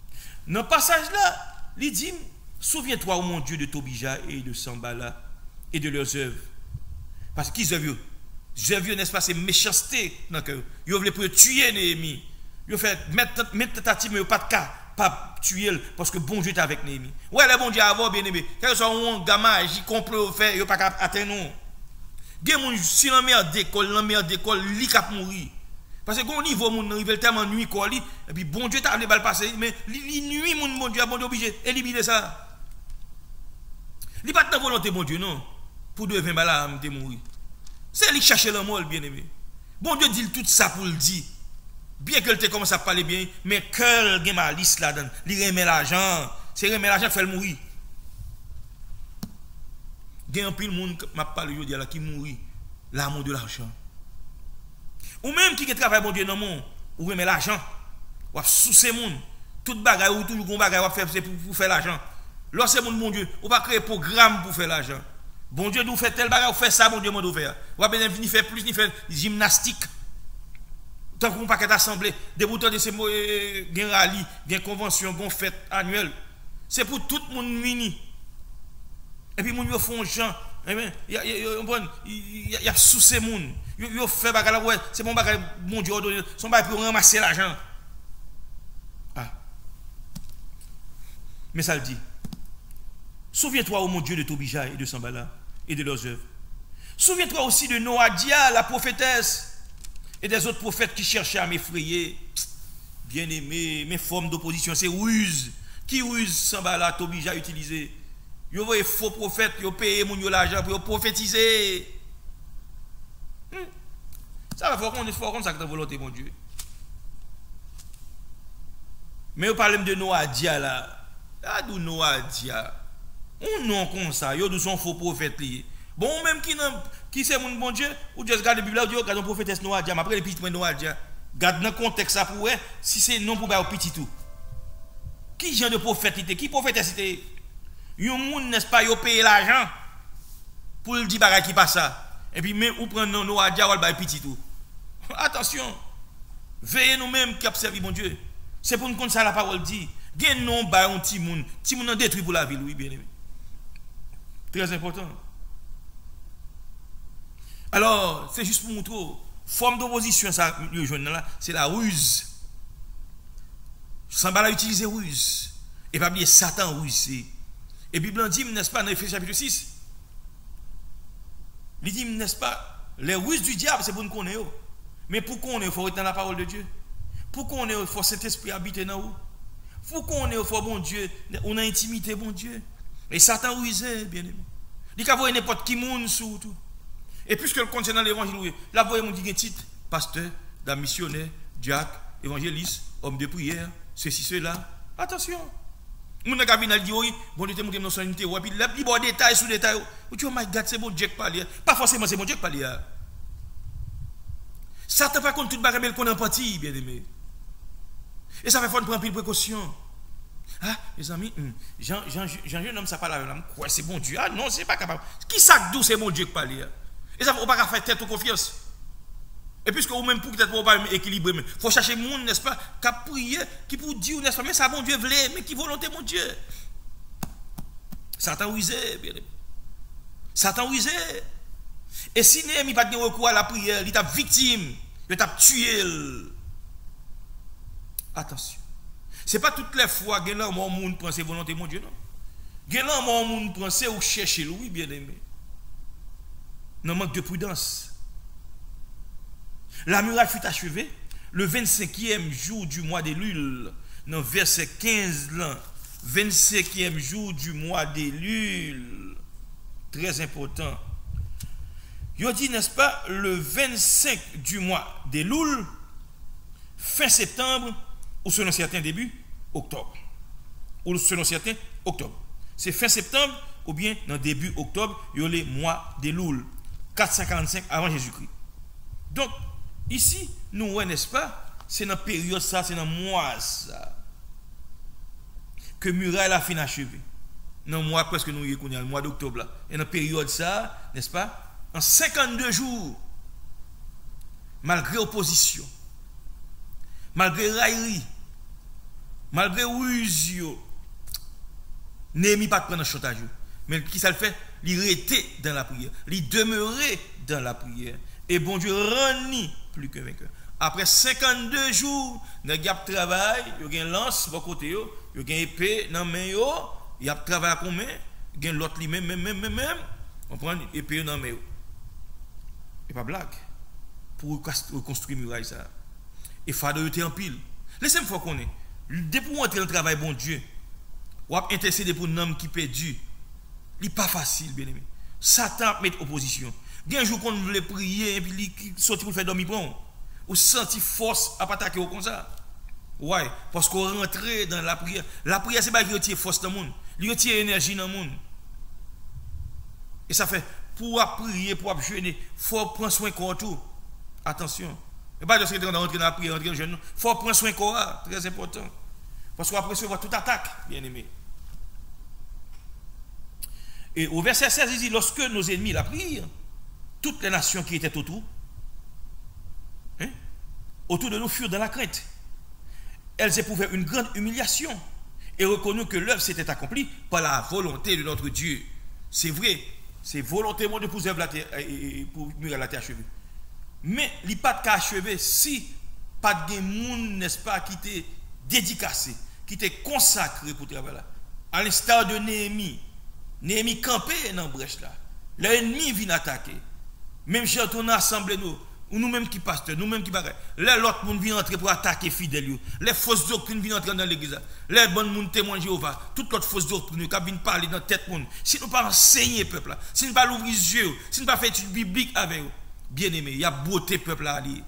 Dans le passage là, il dit souviens-toi ô mon Dieu de Tobija et de Sambala et de leurs œuvres. Parce qu'ils œuvrent. Les œuvres, n'est-ce pas, c'est méchanceté dans le cœur. Ils veulent pour tuer Néhémie. Ils veulent mettre tentative, mais pas de cas, pas tuer parce que bon Dieu est avec Néhémie. Ouais, le bon Dieu a bien aimé. Quel que soit un gamin, j'y complot fait, il n'y a pas qu'à atteindre nous. Si l'on met d'école, il cap mourir. Parce que quand on niveau mon arrive tellement nuit quoi et puis bon Dieu t'a les balles passer mais il nuit mon bon Dieu obligé éliminer ça. Il pas de volonté bon Dieu non pour de 20 balles de mourir. C'est lui chercher le mot bien aimé. Bon Dieu dit tout ça pour le dire. Bien que te commence à parler bien mais cœur gen malice là-dedans. Il remet l'argent, c'est remet l'argent fait le mourir. Gen un pile monde m'a parlé aujourd'hui là qui mourir l'amour de l'argent. Ou même qui travaille bon Dieu dans le monde, ou remet l'argent, ou sous ces monde, toute bagaille ou tout le bagaille ou faire c'est pour faire l'argent. Lorsque mon Dieu, ou pas créer programme pour faire l'argent. Bon Dieu nous fait tel bagaille ou fait ça, bon Dieu m'en faire. Ou bien ni faire plus ni faire gymnastique. Tant qu'on pas qu'être assemblée, des boutons de ces mots gain rallye, gain convention, gain fête annuelle. C'est pour tout le monde mini. Et puis mon Dieu font gens, il y a sous ces monde. Yo fait bagarre ouais, c'est mon bagarre mon Dieu donné, son bagarre pour ramasser l'argent. Ah. Mais ça le dit. Souviens-toi, ô mon Dieu, de Tobija et de Sambala et de leurs œuvres. Souviens-toi aussi de Noadia, la prophétesse, et des autres prophètes qui cherchaient à m'effrayer. Bien-aimés, mes formes d'opposition, c'est ruse. Qui ruse Sambala, Tobija utilisé? Yo voyez faux prophètes, yo paye mon l'argent pour prophétiser. Ça va faire qu'on est fort comme ça que ta volonté, mon Dieu. Mais vous parlez de Noadia là. Ah, d'où Noadia? On non comme ça, yo d'où son faux prophète lié. Bon, même qui c'est mon bon Dieu, ou Dieu regarde la Bible, Dieu regarde un prophétesse Noadia, mais après les petits Noadia. Garde dans le contexte ça pour si c'est non pour au petit tout. Qui genre de prophète était? Qui prophétesse était? Yon moun n'est-ce pas, yo paye l'argent pour le dire bagay qui passe ça. Et puis même ou prendre nos adia ou le petit tout. Attention. Veillez nous-mêmes qui observent mon Dieu. C'est pour nous connaître ça la parole dit. Gen non ba un petit moun en détruit pour la ville, oui bien aimé. Très important. Alors, c'est juste pour montrer forme d'opposition ça le jeune là, c'est la ruse. Sambala utiliser ruse. Et pas oublier Satan rusé. Et Bible dit, n'est-ce pas, dans Ephésiens chapitre 6, il dit, n'est-ce pas, les ruses du diable, c'est pour nous connaître. Mais pour qu'on ait, il faut retenir la parole de Dieu. Pour qu'on ait, il faut cet esprit habiter dans nous. Pour qu'on ait, il faut bon Dieu, on a intimité, bon Dieu. Et Satan rusé, bien aimé. Il peut avoir n'importe qui monde sous tout. Et puisque le concernant l'évangile, là, vous voyez, mon dit titre, pasteur, d'un missionnaire, diacre, évangéliste, homme de prière, ceci, cela. Attention. Mon gars vient dire oui, bon Dieu te montre dans son unité, et puis il bon détail sous détail. Ou tu oh my God, c'est bon Dieu qui parle. Pas forcément c'est bon Dieu qui parle. Satan pas contre toute bagarre qu'on en partie, bien aimé. Et ça fait faut prendre pile précaution. Ah, mes amis, Jean homme ça parle là, quoi c'est bon Dieu. Ah non, c'est pas capable. Qui ça d'où c'est bon Dieu qui parle. Et ça faut pas faire tête ou confiance. Et puisque vous même pour peut-être pas équilibrer, il faut chercher monde, n'est-ce pas, qui a prié, qui pour dire, n'est-ce pas, mais ça bon Dieu voulait, mais qui volonté mon Dieu. Satan usé, bien aimé. Satan usé. Et si Néhémie n'a pas de recours à la prière, il t'a victime, il t'a tué. Attention. Ce n'est pas toutes les fois que l'homme au monde prend ses volontés, mon Dieu, non. Que l'homme au monde prend ses ou chercher, oui, bien aimé. Non, manque de prudence. La muraille fut achevée le 25e jour du mois d'Élul, dans verset 15 là. 25e jour du mois d'Élul. Très important. Il dit, n'est-ce pas, le 25 du mois d'Élul, fin septembre, ou selon certains début, octobre. Ou selon certains, octobre. C'est fin septembre, ou bien dans début octobre, il y a le mois d'Élul, 445 avant Jésus-Christ. Donc, ici, nous, n'est-ce pas, c'est dans la période ça, c'est dans le mois ça, que muraille a fini achevé. Dans le mois presque nous y connaissons, le mois d'octobre là. Et dans la période ça, n'est-ce pas, en 52 jours, malgré opposition, malgré raillerie, malgré ruse, Néhémie pas prendre un chantage. Mais qui ça le fait? Il était dans la prière. Il demeurait dans la prière. Et bon Dieu rend plus que vainqueur. Après 52 jours, il y a travail, il y a une lance de côté, il y a une épée dans la main, il y a travail à combien? Il y a l'autre même. On prend épée dans la main. Et pas blague. Pour reconstruire une muraille, ça. Et Fado était en pile. Laissez-moi faire qu'on est. Depuis qu'on entre dans le travail, bon Dieu, on va intercéder pour un homme qui perdu. Il n'est pas facile, bien aimé. Satan met opposition. Il y a un jour qu'on voulait prier et puis il sortit pour faire dormir bon. Ou senti force à attaquer comme ça. Ouais, parce qu'on rentre dans la prière. La prière, c'est pas qui retire force dans le monde. Il retire énergie dans le monde. Et ça fait, pour prier, pour jeûner, il faut prendre soin de corps tout. Attention. Et pas juste rentrer dans la prière, rentrer dans le jeûne. Il faut prendre soin de corps, très important. Parce qu'on va recevoir toute attaque, bien aimé. Et au verset 16, il dit, lorsque nos ennemis la prirent, toutes les nations qui étaient autour de nous furent dans la crainte. Elles éprouvaient une grande humiliation et reconnurent que l'œuvre s'était accomplie par la volonté de notre Dieu. C'est vrai, c'est volontairement de poser la terre pour mûrir la terre achevée. Mais il n'y a pas de cas achevé si pas de monde, n'est-ce pas, qui était dédicacé, qui était consacré pour travailler là. À l'instar de Néhémie. Néhémie campait dans la brèche là. L'ennemi vient attaquer. Même si on a assemblé nous, ou nous-mêmes qui pasteurs, nous-mêmes qui bagaille. Les autres monde viennent entrer pour attaquer fidèles. Les fausses doctrines viennent entrer dans l'église. Les bonnes monde témoins de Jéhovah. Toutes les fausses doctrines qui viennent parler dans la tête monde. Si nous ne pas enseigner peuple là, si nous ne pas l'ouvrir les yeux, si nous ne pas faire étude biblique avec eux, bien aimé, il y a beauté peuple là à lire.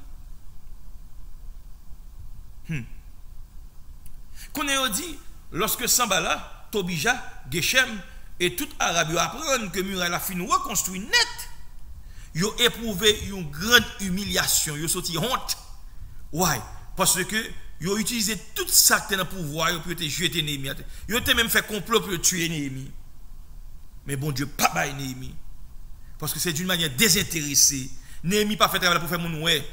Qu'on a dit, lorsque Sambala, Tobija, Geshem et toute Arabie apprennent que muraille a fini reconstruit net. Ils ont éprouvé une grande humiliation, ils ont sorti honte. Ouais, parce que ils ont utilisé tout ça qui était dans le pouvoir pour te jeter Néhémie. Ils ont même fait complot pour tuer Néhémie. Mais bon Dieu, pas bail Néhémie. Parce que c'est d'une manière désintéressée. Néhémie pas fait travail pour faire mon ouais.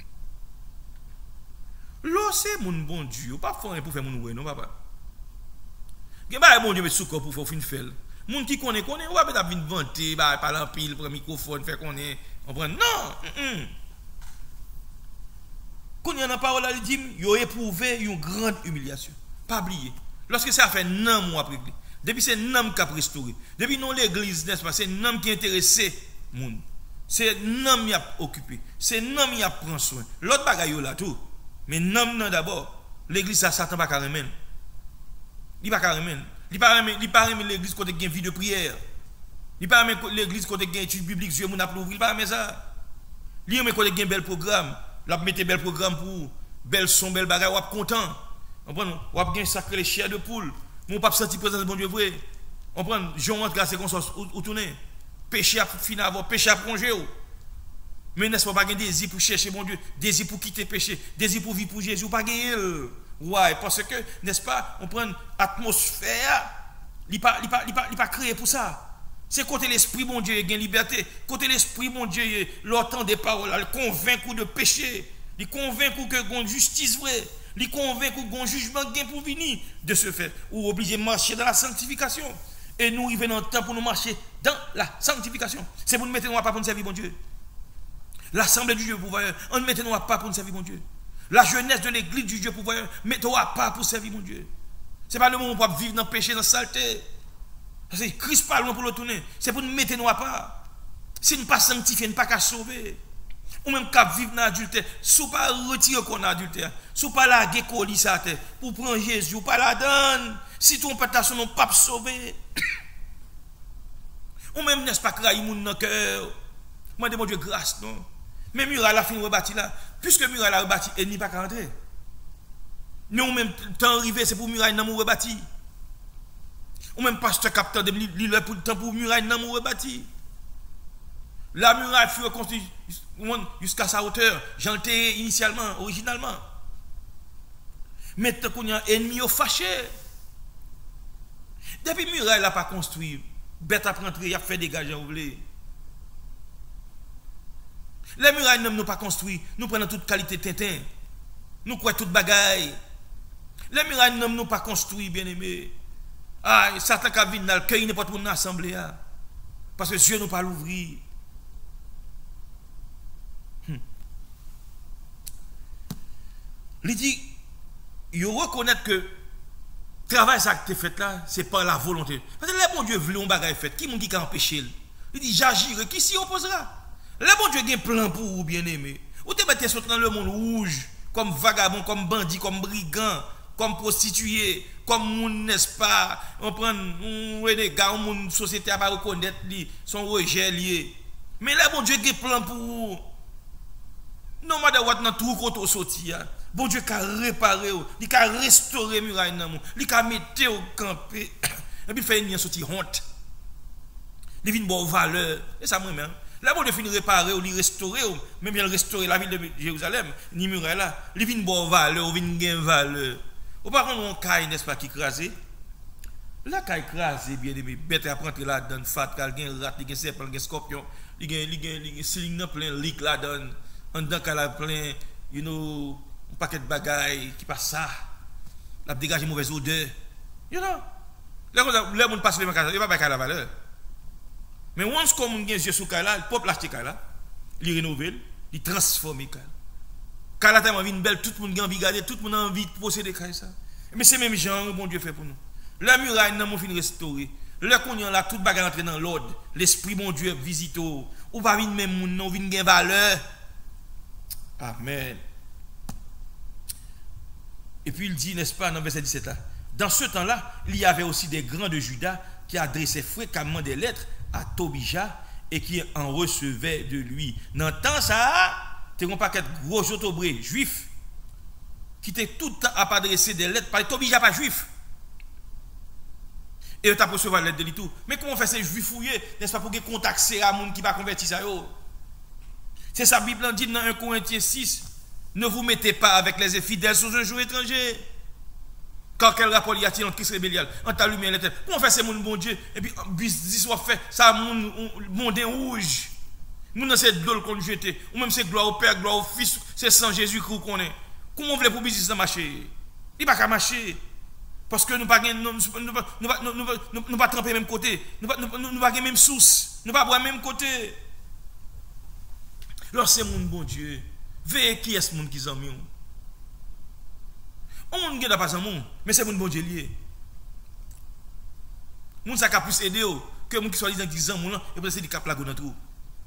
Là, c'est mon bon Dieu. Pas faire pour faire mon ouais, non, papa. Il y a bon Dieu mettre sous corps pour faire une felle. Moun qui connaît, ouais, mais t'as vu vanter, parler en pile, pour un microphone, faire connaît. On prend, non, Quand il y a une parole, il dit, il a éprouvé une grande humiliation. Pas oublier. Lorsque ça fait 9 mois après, depuis c'est un homme qui a restauré. Depuis non l'église, n'est-ce pas, c'est un homme qui est intéressé, moun. C'est un homme qui a occupé. C'est un homme qui a pris soin. L'autre bagaille là tout. Mais un homme d'abord, l'église, ça Satan pas carrément. Il pas carrément. Il ne parle pas de l'église côté de vie de prière. Il ne parle pas de l'église côté de études bibliques, Dieu m'a ouvert. Il ne parle pas de ça. Il ne parle pas de bel programme. Il met bel programme pour bel son, bel bagage, ou content. On prend, ou bien sacré les chairs de poule. Mon pape senti présence de bon Dieu vrai. On prend, Jean rentre là, c'est comme ça, ou tourner. Péché à finir avant, péché à plonger. Mais n'est-ce pas un désir pour chercher mon Dieu, désir pour quitter le péché, désir pour vivre pour Jésus, pas gagner. Ouais, parce que, n'est-ce pas, on prend l'atmosphère, il n'est pas créé pour ça. C'est côté l'esprit, mon Dieu, il y a une liberté. Côté l'esprit, mon Dieu, l'entend des paroles, il convainc de péché, il convainc que une justice vraie, il convainc que un jugement gain pour venir de ce fait, ou obligé de marcher dans la sanctification. Et nous, il vient dans le temps pour nous marcher dans la sanctification. C'est pour nous mettre nous à pas pour nous servir, mon Dieu. L'assemblée du Dieu pouvoir, on ne met nous à pas pour nous servir, mon Dieu. La jeunesse de l'église du Dieu pouvoir, mettons à part pour servir mon Dieu. Ce n'est pas le moment pour vivre dans le péché, dans la saleté. Parce que Christ parle pour le tourner. C'est pour nous mettre nous à part. Si nous ne pas sanctifier, nous ne pas qu'à sauver. Ou même qu'à vivre dans l'adultère. Si nous ne pas retirer qu'on a adultère. Si nous ne pas la colis à terre. Pour prendre Jésus, pas la donne. Si tu n'as pas ta non pas sauver. Ou même n'est-ce pas crailler mon dans le cœur. Moi, demande Dieu grâce, non. Mais muraille a fini rebâti là. Puisque muraille a rebâti, elle n'y pas qu'à rentrer. Nous même temps arrivé, c'est pour muraille n'a pas rebâti. Ou même pasteur capteur de l'île pour le temps pour muraille n'a pas rebâti. La muraille fut reconstruite jusqu'à sa hauteur, j'entends initialement, originalement. Maintenant qu'on y a un ennemi au fâché. Depuis muraille n'a pas construit, bête à rentrer, il a fait dégager, vous voulez. Les murailles ne nous pas construit, nous prenons toute qualité Tintin. Nous croyons toute bagaille. Les murailles ne nous pas construit, bien aimé. Ah, Satan qui vient dans le cœur, il n'est pas tout l'assemblée. Parce que Dieu nous pas l'ouvrir. Il dit, il reconnaît que le travail ça que tu fait là, c'est pas la volonté. Parce que le bon Dieu veut un bagage fait. Qui qui a empêché? Il dit, j'agirai. Qui s'y opposera? Le bon Dieu a un plan pour vous, bien-aimé. Ou tu es sorti dans le monde rouge, comme vagabond, comme bandit, comme brigand, comme prostitué, comme moun, n'est-ce pas? On prend des gars, une société à pas reconnaître son rejet lié. Mais le bon Dieu a un plan pour vous. Non, madame, what dans tout côté sorti. Bon Dieu a réparé, il a restauré les murailles, il a mis au campé, et puis il fait une sortie honte. Il vient de bonne valeur. Et ça, moi-même. Là, bon Dieu finit réparer, il restaurer, même bien restaurer la ville de Jérusalem, ni muraille là, il vient de bonne valeur, il vient de valeur. Au par contre, on caille, n'est-ce pas, qui crasé. La caille crasé, bien aimé, bête à prendre là-dedans, fat, il y a un rat, il y a un serpent, il y a un scorpion, il y a un sling plein, lick là-dedans, en dedans, il y a plein, you know, un paquet de bagailles qui passe ça, la dégage une mauvaise odeur. You know, les gens passent le magasin, il ne va pas la valeur. Mais once comme on a yeux sur Kala, le peuple achète Kala, il rénove, il transforme Kala. Kala tellement une belle, tout le monde a envie de garder, tout le monde a envie de posséder ça. Mais c'est même genre bon Dieu fait pour nous. La muraille n'a pas fini restaurer. Le qu'on là, tout bagarre entre dans l'ordre. L'esprit bon Dieu visite ou pas venir même moun non venir gain valeur. Amen. Et puis il dit, n'est-ce pas, dans verset 17 là, dans ce temps-là, il y avait aussi des grands de Juda qui adressaient fréquemment des lettres à Tobija et qui en recevaient de lui. Dans le temps, ça, tu n'as pas qu'être gros autobré, juif, qui étaient tout le temps à adresser des lettres par Tobija, pas juif. Et tu as recevoir la lettre de lui tout. Mais comment on fait ces juifs fouillés, n'est-ce pas, pour qu'ils contactent à monde qui va convertir ça? C'est ça, la Bible dit dans 1 Corinthiens 6, ne vous mettez pas avec les infidèles sous un joug étranger. Quand quel rapport y a-t-il entre Christ et Bélial? Entre la lumière et l'éternel. Comment faire ces mon bon Dieu? Et puis, bis soit fait, ça monde rouge. Moun c'est de l'eau qu'on jette. Ou même c'est gloire au Père, gloire au Fils, c'est sans Jésus-Christ qu'on est. Comment on veut pour business marcher? Il va pas marcher. Parce que nous ne pas tremper même côté. Nous ne pas même source. Nous ne pas boire même côté. Alors c'est mon bon Dieu. Veillez qui est ce monde qui s'en mis. On ne gagne pas sans monde, mais c'est mon bon Dieu lié. Moun ça a plus aider que moun qui soit disant 10 ans moun et peut-être di cap la go dans tout.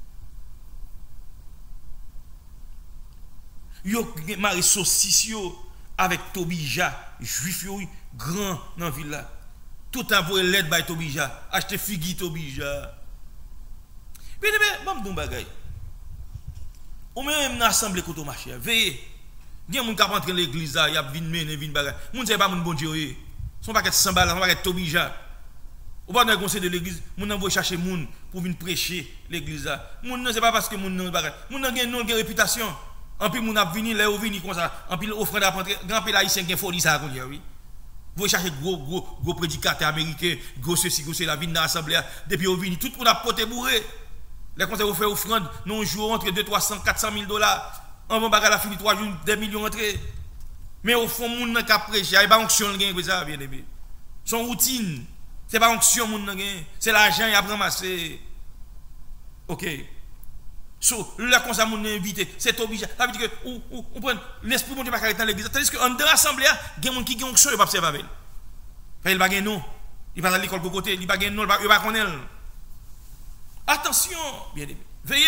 Yo mari saucisse avec Tobija, juif yo grand dans ville là. Tout envoyer l'aide by Tobija, acheter figue Tobija. Bien bon bon bagay. Ou même dans l'assemblée côté marché, veillez. Il y a des gens qui rentrent dans l'église, il y a des gens qui ne pas mon bon Dieu. Son paquet de 100 balles, son paquet de Tobija. Ou pas dans le conseil de l'église, moun envoie chercher moun pour venir prêcher l'église. Moun non c'est pas parce que moun non bagay. Moun non gagne une réputation. En plus moun a venir là ou venir comme ça. En plus offrande à rentrer, grand pays haïtien qui folie ça qu'on dit oui. Vous chercher gros prédicateur américain, gros ceci, gros la ville dans l'assemblée depuis au venir tout le monde a porté bourré. Les conseils vous fait offrande non jour entre 2 300 400 000 dollars. On va bagarre la fini 3 jours, des millions entrés. Mais au fond, moun n'a qu'à prêcher, il n'y a pas onction pour ça, bien aimé. Son routine, c'est pas onction moun n'a gain, c'est l'argent il a ramassé. OK. So, là comme ça moun invité, c'est obligé. Ça veut dire que on prend l'esprit bon Dieu pas dans l'église, tandis que en dans l'assemblée, il y a moun qui gagne onction, il pas observer avec. Il pas gagne non. Il pas à l'école de côté, il pas gagne non, il pas connaître. Attention, bien aimé. Veillez.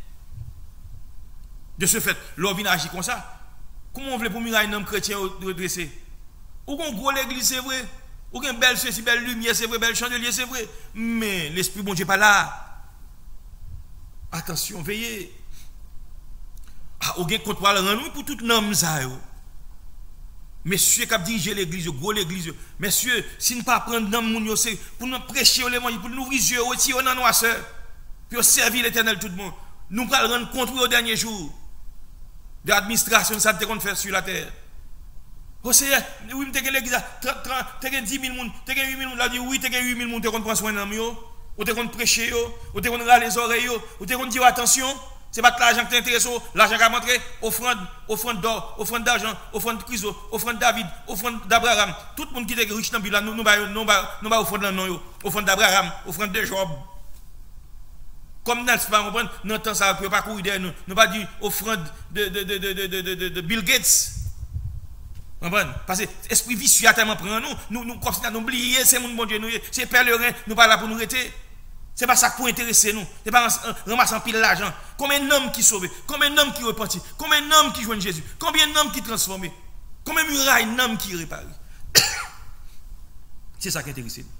De ce fait, l'on vient agir comme ça. Comment on veut pour miraille un chrétien redresser? Ou qu'on gros l'église, c'est vrai. Ou qu'on belle ceci, belle lumière, c'est vrai, belle chandelier, c'est vrai. Mais l'esprit bon Dieu n'est pas là. Attention, veillez. Ah, ou qu'on contrôle rendre pour tout l'homme ça. Messieurs qui dirigent l'église, gros l'église. Messieurs, si nous ne pas prendre dans le monde, c'est pour nous prêcher les moyens, pour nous ouvrir les yeux, aussi, on en noirceur. Puis servir l'éternel tout le monde. Nous allons rendre compte au dernier jour. De l'administration, ça te faire sur la terre. Oh, c'est, oui, tu as l'église, tu as 10 000 personnes, tu as 8 000 personnes, dit oui, tu as 8 000 personnes, tu as prendre soin de nous, ou tu as prêcher, ou tu as râler les oreilles, ou tu as dire attention. C'est pas l'argent qui t'intéresse, l'argent qui a montré, offrande d'or, offrande d'argent, offrande de Christo, offrande David, offrande d'Abraham. Tout le monde qui est riche dans la Bible, nous va offrande dans non, offrande d'Abraham, offrande de Job. Comme n'est-ce pas, dans le temps, ça ne peut pas courir derrière nous. Nous pas dire offrande de Bill Gates. Parce que l'esprit vicieux a tellement pris nous comme si nous oublions, c'est mon bon Dieu, c'est pèlerin, nous pas là pour nous arrêter. Ce n'est pas ça qui peut intéresser nous. Ce n'est pas ramasser un pile d'argent. Combien d'hommes qui sauvent, combien d'hommes qui repentent, combien d'hommes qui joignent Jésus, combien d'hommes qui transforment, combien de murailles d'hommes qui réparent. C'est ça qui intéresse nous.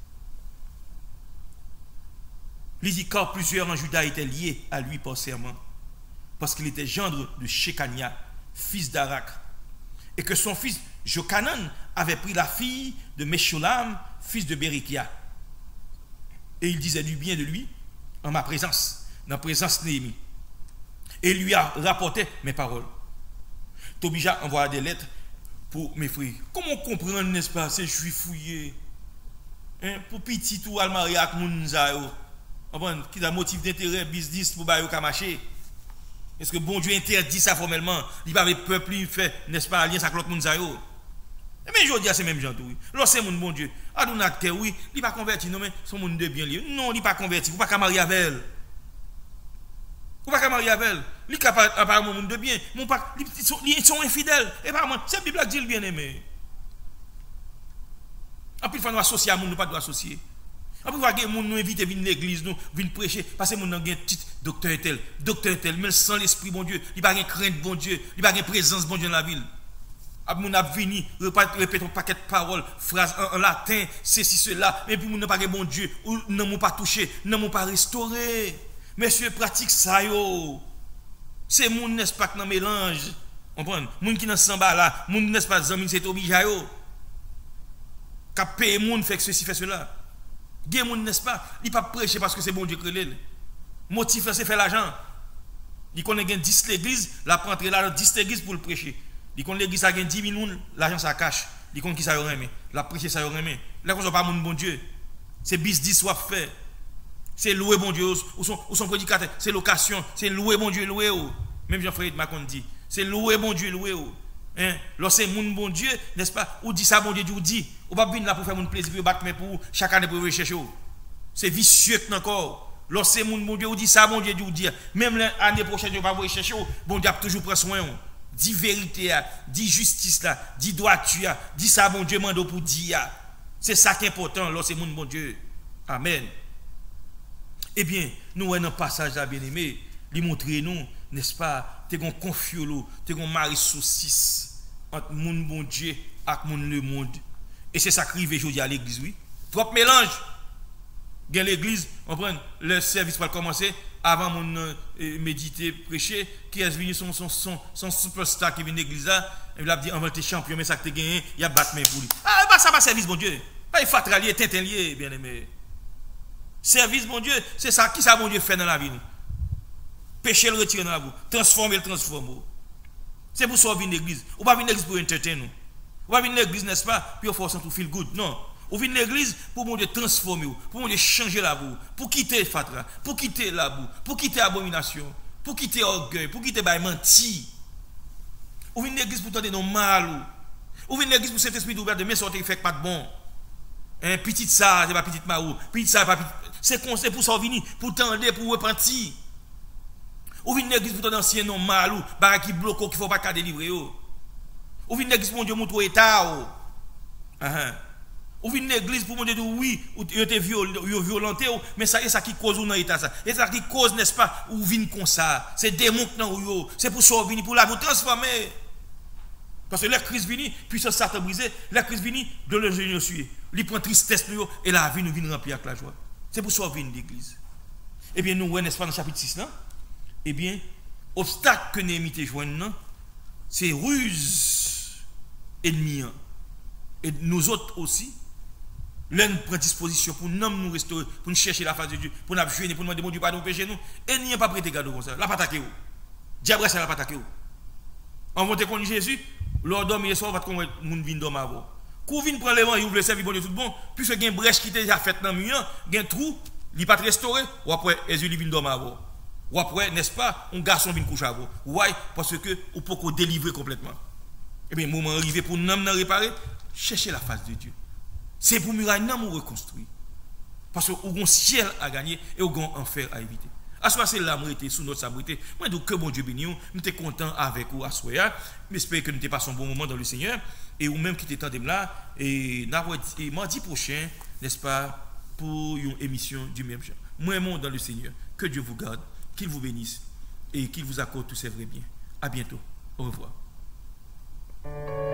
Il dit car plusieurs en Juda étaient liés à lui par serment, parce qu'il était gendre de Shekania, fils d'Arak, et que son fils Jochanan avait pris la fille de Meshulam, fils de Bérikia. Et il disait du bien de lui en ma présence, dans la présence de Néhémie. Et il lui a rapporté mes paroles. Tobija envoya des lettres pour mes frères. Comment comprendre, n'est-ce pas, ces juifs fouillés, pour petit tout al marier avec Mounzayo, qui a motif d'intérêt, business pour bailler au marché. Est-ce que bon Dieu interdit ça formellement? Il va avec le peuple, il fait, n'est-ce pas, alliance avec l'autre Mounzayo. Mais je dis à ces mêmes gens, oui. Lorsque c'est mon bon Dieu, Adonacte, oui, il n'est pas converti, non, mais son monde de bien lié. Non, il n'est pas converti, vous ne pouvez pas marier avec elle. Vous ne pouvez pas marier avec elle. Il est capable de monde de bien, ils sont infidèles. Et par moi, c'est la Bible qui dit le bien aimé. En plus, il faut nous associer à nous, nous pas nous associer. En plus, il faut que nous inviter à venir à l'église, nous venir prêcher, parce que nous avons un petit docteur tel, mais sans l'esprit bon Dieu, il n'y a pas de crainte bon Dieu, il n'y a pas de présence bon Dieu dans la ville. Nous avons venu, répéter un paquet de paroles, phrases en latin, ceci, cela, mais puis nous n'avons pas bon Dieu, nous n'avons pas touché, nous n'avons pas restauré. Monsieur, pratique ça, yo. C'est moun, n'est-ce pas, qui n'a mélange. Comprenez? Moun qui n'a samba là, moun, n'est-ce pas, zami, c'est obligé, yo. Qui paye moun, fait ceci, fait cela. Gen moun, n'est-ce pas, il pas prêcher parce que c'est bon Dieu qui l'est. Motif, c'est faire l'argent. Il connaît 10 l'église, la prendre là, 10 l'église pour le prêcher. Il connaît l'église a 10 000 personnes, l'argent ça cache. Il connaît qui ça aurait aimé. La prêcher ça aurait aimé. Là, qu'on soit pas mon bon Dieu. C'est business soit fait. C'est louer bon Dieu. Ou son prédicateur. C'est location. C'est louer bon Dieu, louer. Même Jean-Frédéric Macon dit. C'est louer bon Dieu, louer. Lorsque mon bon Dieu, n'est-ce pas? Ou dit ça, bon Dieu, ou dit. Ou pas venir là pour faire mon plaisir, pour battre, mais pour chaque année pour chercher. C'est vicieux encore. Lorsque mon bon Dieu, ou dit ça, bon Dieu, ou dit. Même l'année prochaine, on va vous chercher. Bon Dieu a toujours pris soin. Dis vérité, dis justice, dis droiture, dis ça, bon Dieu, mando pour dire. C'est ça qui est important, lorsque mon bon Dieu. Amen. Eh bien, nous, dans un passage là, bien aimé, lui montrer nous, n'est-ce pas, t'es un confiolo, t'es un mari saucisse entre mon bon Dieu et mon le monde. Et c'est ça qui arrive aujourd'hui à l'église, oui. Trop mélange. Dans l'église, on prend le service pour commencer, avant mon méditer, prêcher, qui est venu son superstar qui vient de l'église là, il a dit, on va être champion, mais ça que tu as gagné, il y a battu pour lui. Ah, bah ça va service, bon Dieu. Pas il fatra lié, tintin lié, bien aimé. Service, bon Dieu, c'est ça, qui ça, bon Dieu, fait dans la vie. Péché le retirer dans la vie, transformer le transformer. C'est pour ça qu'on vient de l'église. On va venir de l'église pour entertainer nous. On va venir de l'église, n'est-ce pas, puis on force tout feel good. Non. On vient de l'église pour mon Dieu transformer, pour mon Dieu changer la boue, pour quitter fatra, pour quitter la boue, pour quitter abomination, pour quitter orgueil, pour quitter menti. On vient de l'église pour tenter nos mal. On vient de l'église pour cet esprit d'ouvert de mes sorties qui fait pas de bon. Petite ça, c'est pas petite marou. Petite ça, pas petite. C'est pour ça venir, pour tendre, pour repentir. On vient de l'église pour tenter d'anciens non mal, barra qui bloque, qu'il ne faut pas qu'à délivrer. On vient de l'église pour mon Dieu montrer état. Ou vient l'église pour me dire oui, ou tu es violenté, mais ça est ça qui cause dans l'état ça. Et ça qui cause, n'est-ce pas, ou vient comme ça. C'est démon qui non c'est pour ça venir pour la vous transformer. Parce que la crise vient, puis ça Satan brisé, la crise vient de l'ingénieur suit. Il prend tristesse nous et la vie nous vient remplir avec la joie. C'est pour ça venir l'église. Eh bien nous n'est-ce pas dans le chapitre 6 là. Eh bien obstacle que Néhémie te joindre, c'est ruse ennemi. Et nous autres aussi, l'un prend disposition pour nous restaurer, pour nous chercher la face de Dieu, pour nous jouer, pour nous demander mon Dieu pardon péché nous. Et n'y a pas prêté cadeau comme ça. La pas attaquer. Diable ça la pas attaquer. On va te connaître Jésus, l'ordre hier soir va te connaître moun vinn dormir avant. Kou vinn prend l'évangile, il ouvre le service bon Dieu tout bon, puisque gen brèche qui déjà faite dans mur, gen trou, il pas restauré, ou après Jésus vinn dormir avant. Ou après, n'est-ce pas, un garçon vient coucher à vous. Ouais, parce que vous pouvez délivrer complètement. Et bien, moment arrivé pour nous réparer, cherchez la face de Dieu. C'est pour muraille nous reconstruire. Parce que vous avez un ciel à gagner et vous avez un enfer à éviter. À ce moment c'est là, sous notre sabrité. Moi, donc, que bon Dieu bénisse, nous sommes contents avec vous à ce moment. J'espère que nous avons passé un bon moment dans le Seigneur. Et vous même qui êtes en là, et mardi prochain, n'est-ce pas, pour une émission du même genre. Moi, mon dans le Seigneur. Que Dieu vous garde, qu'il vous bénisse et qu'il vous accorde tous ses vrais biens. À bientôt. Au revoir.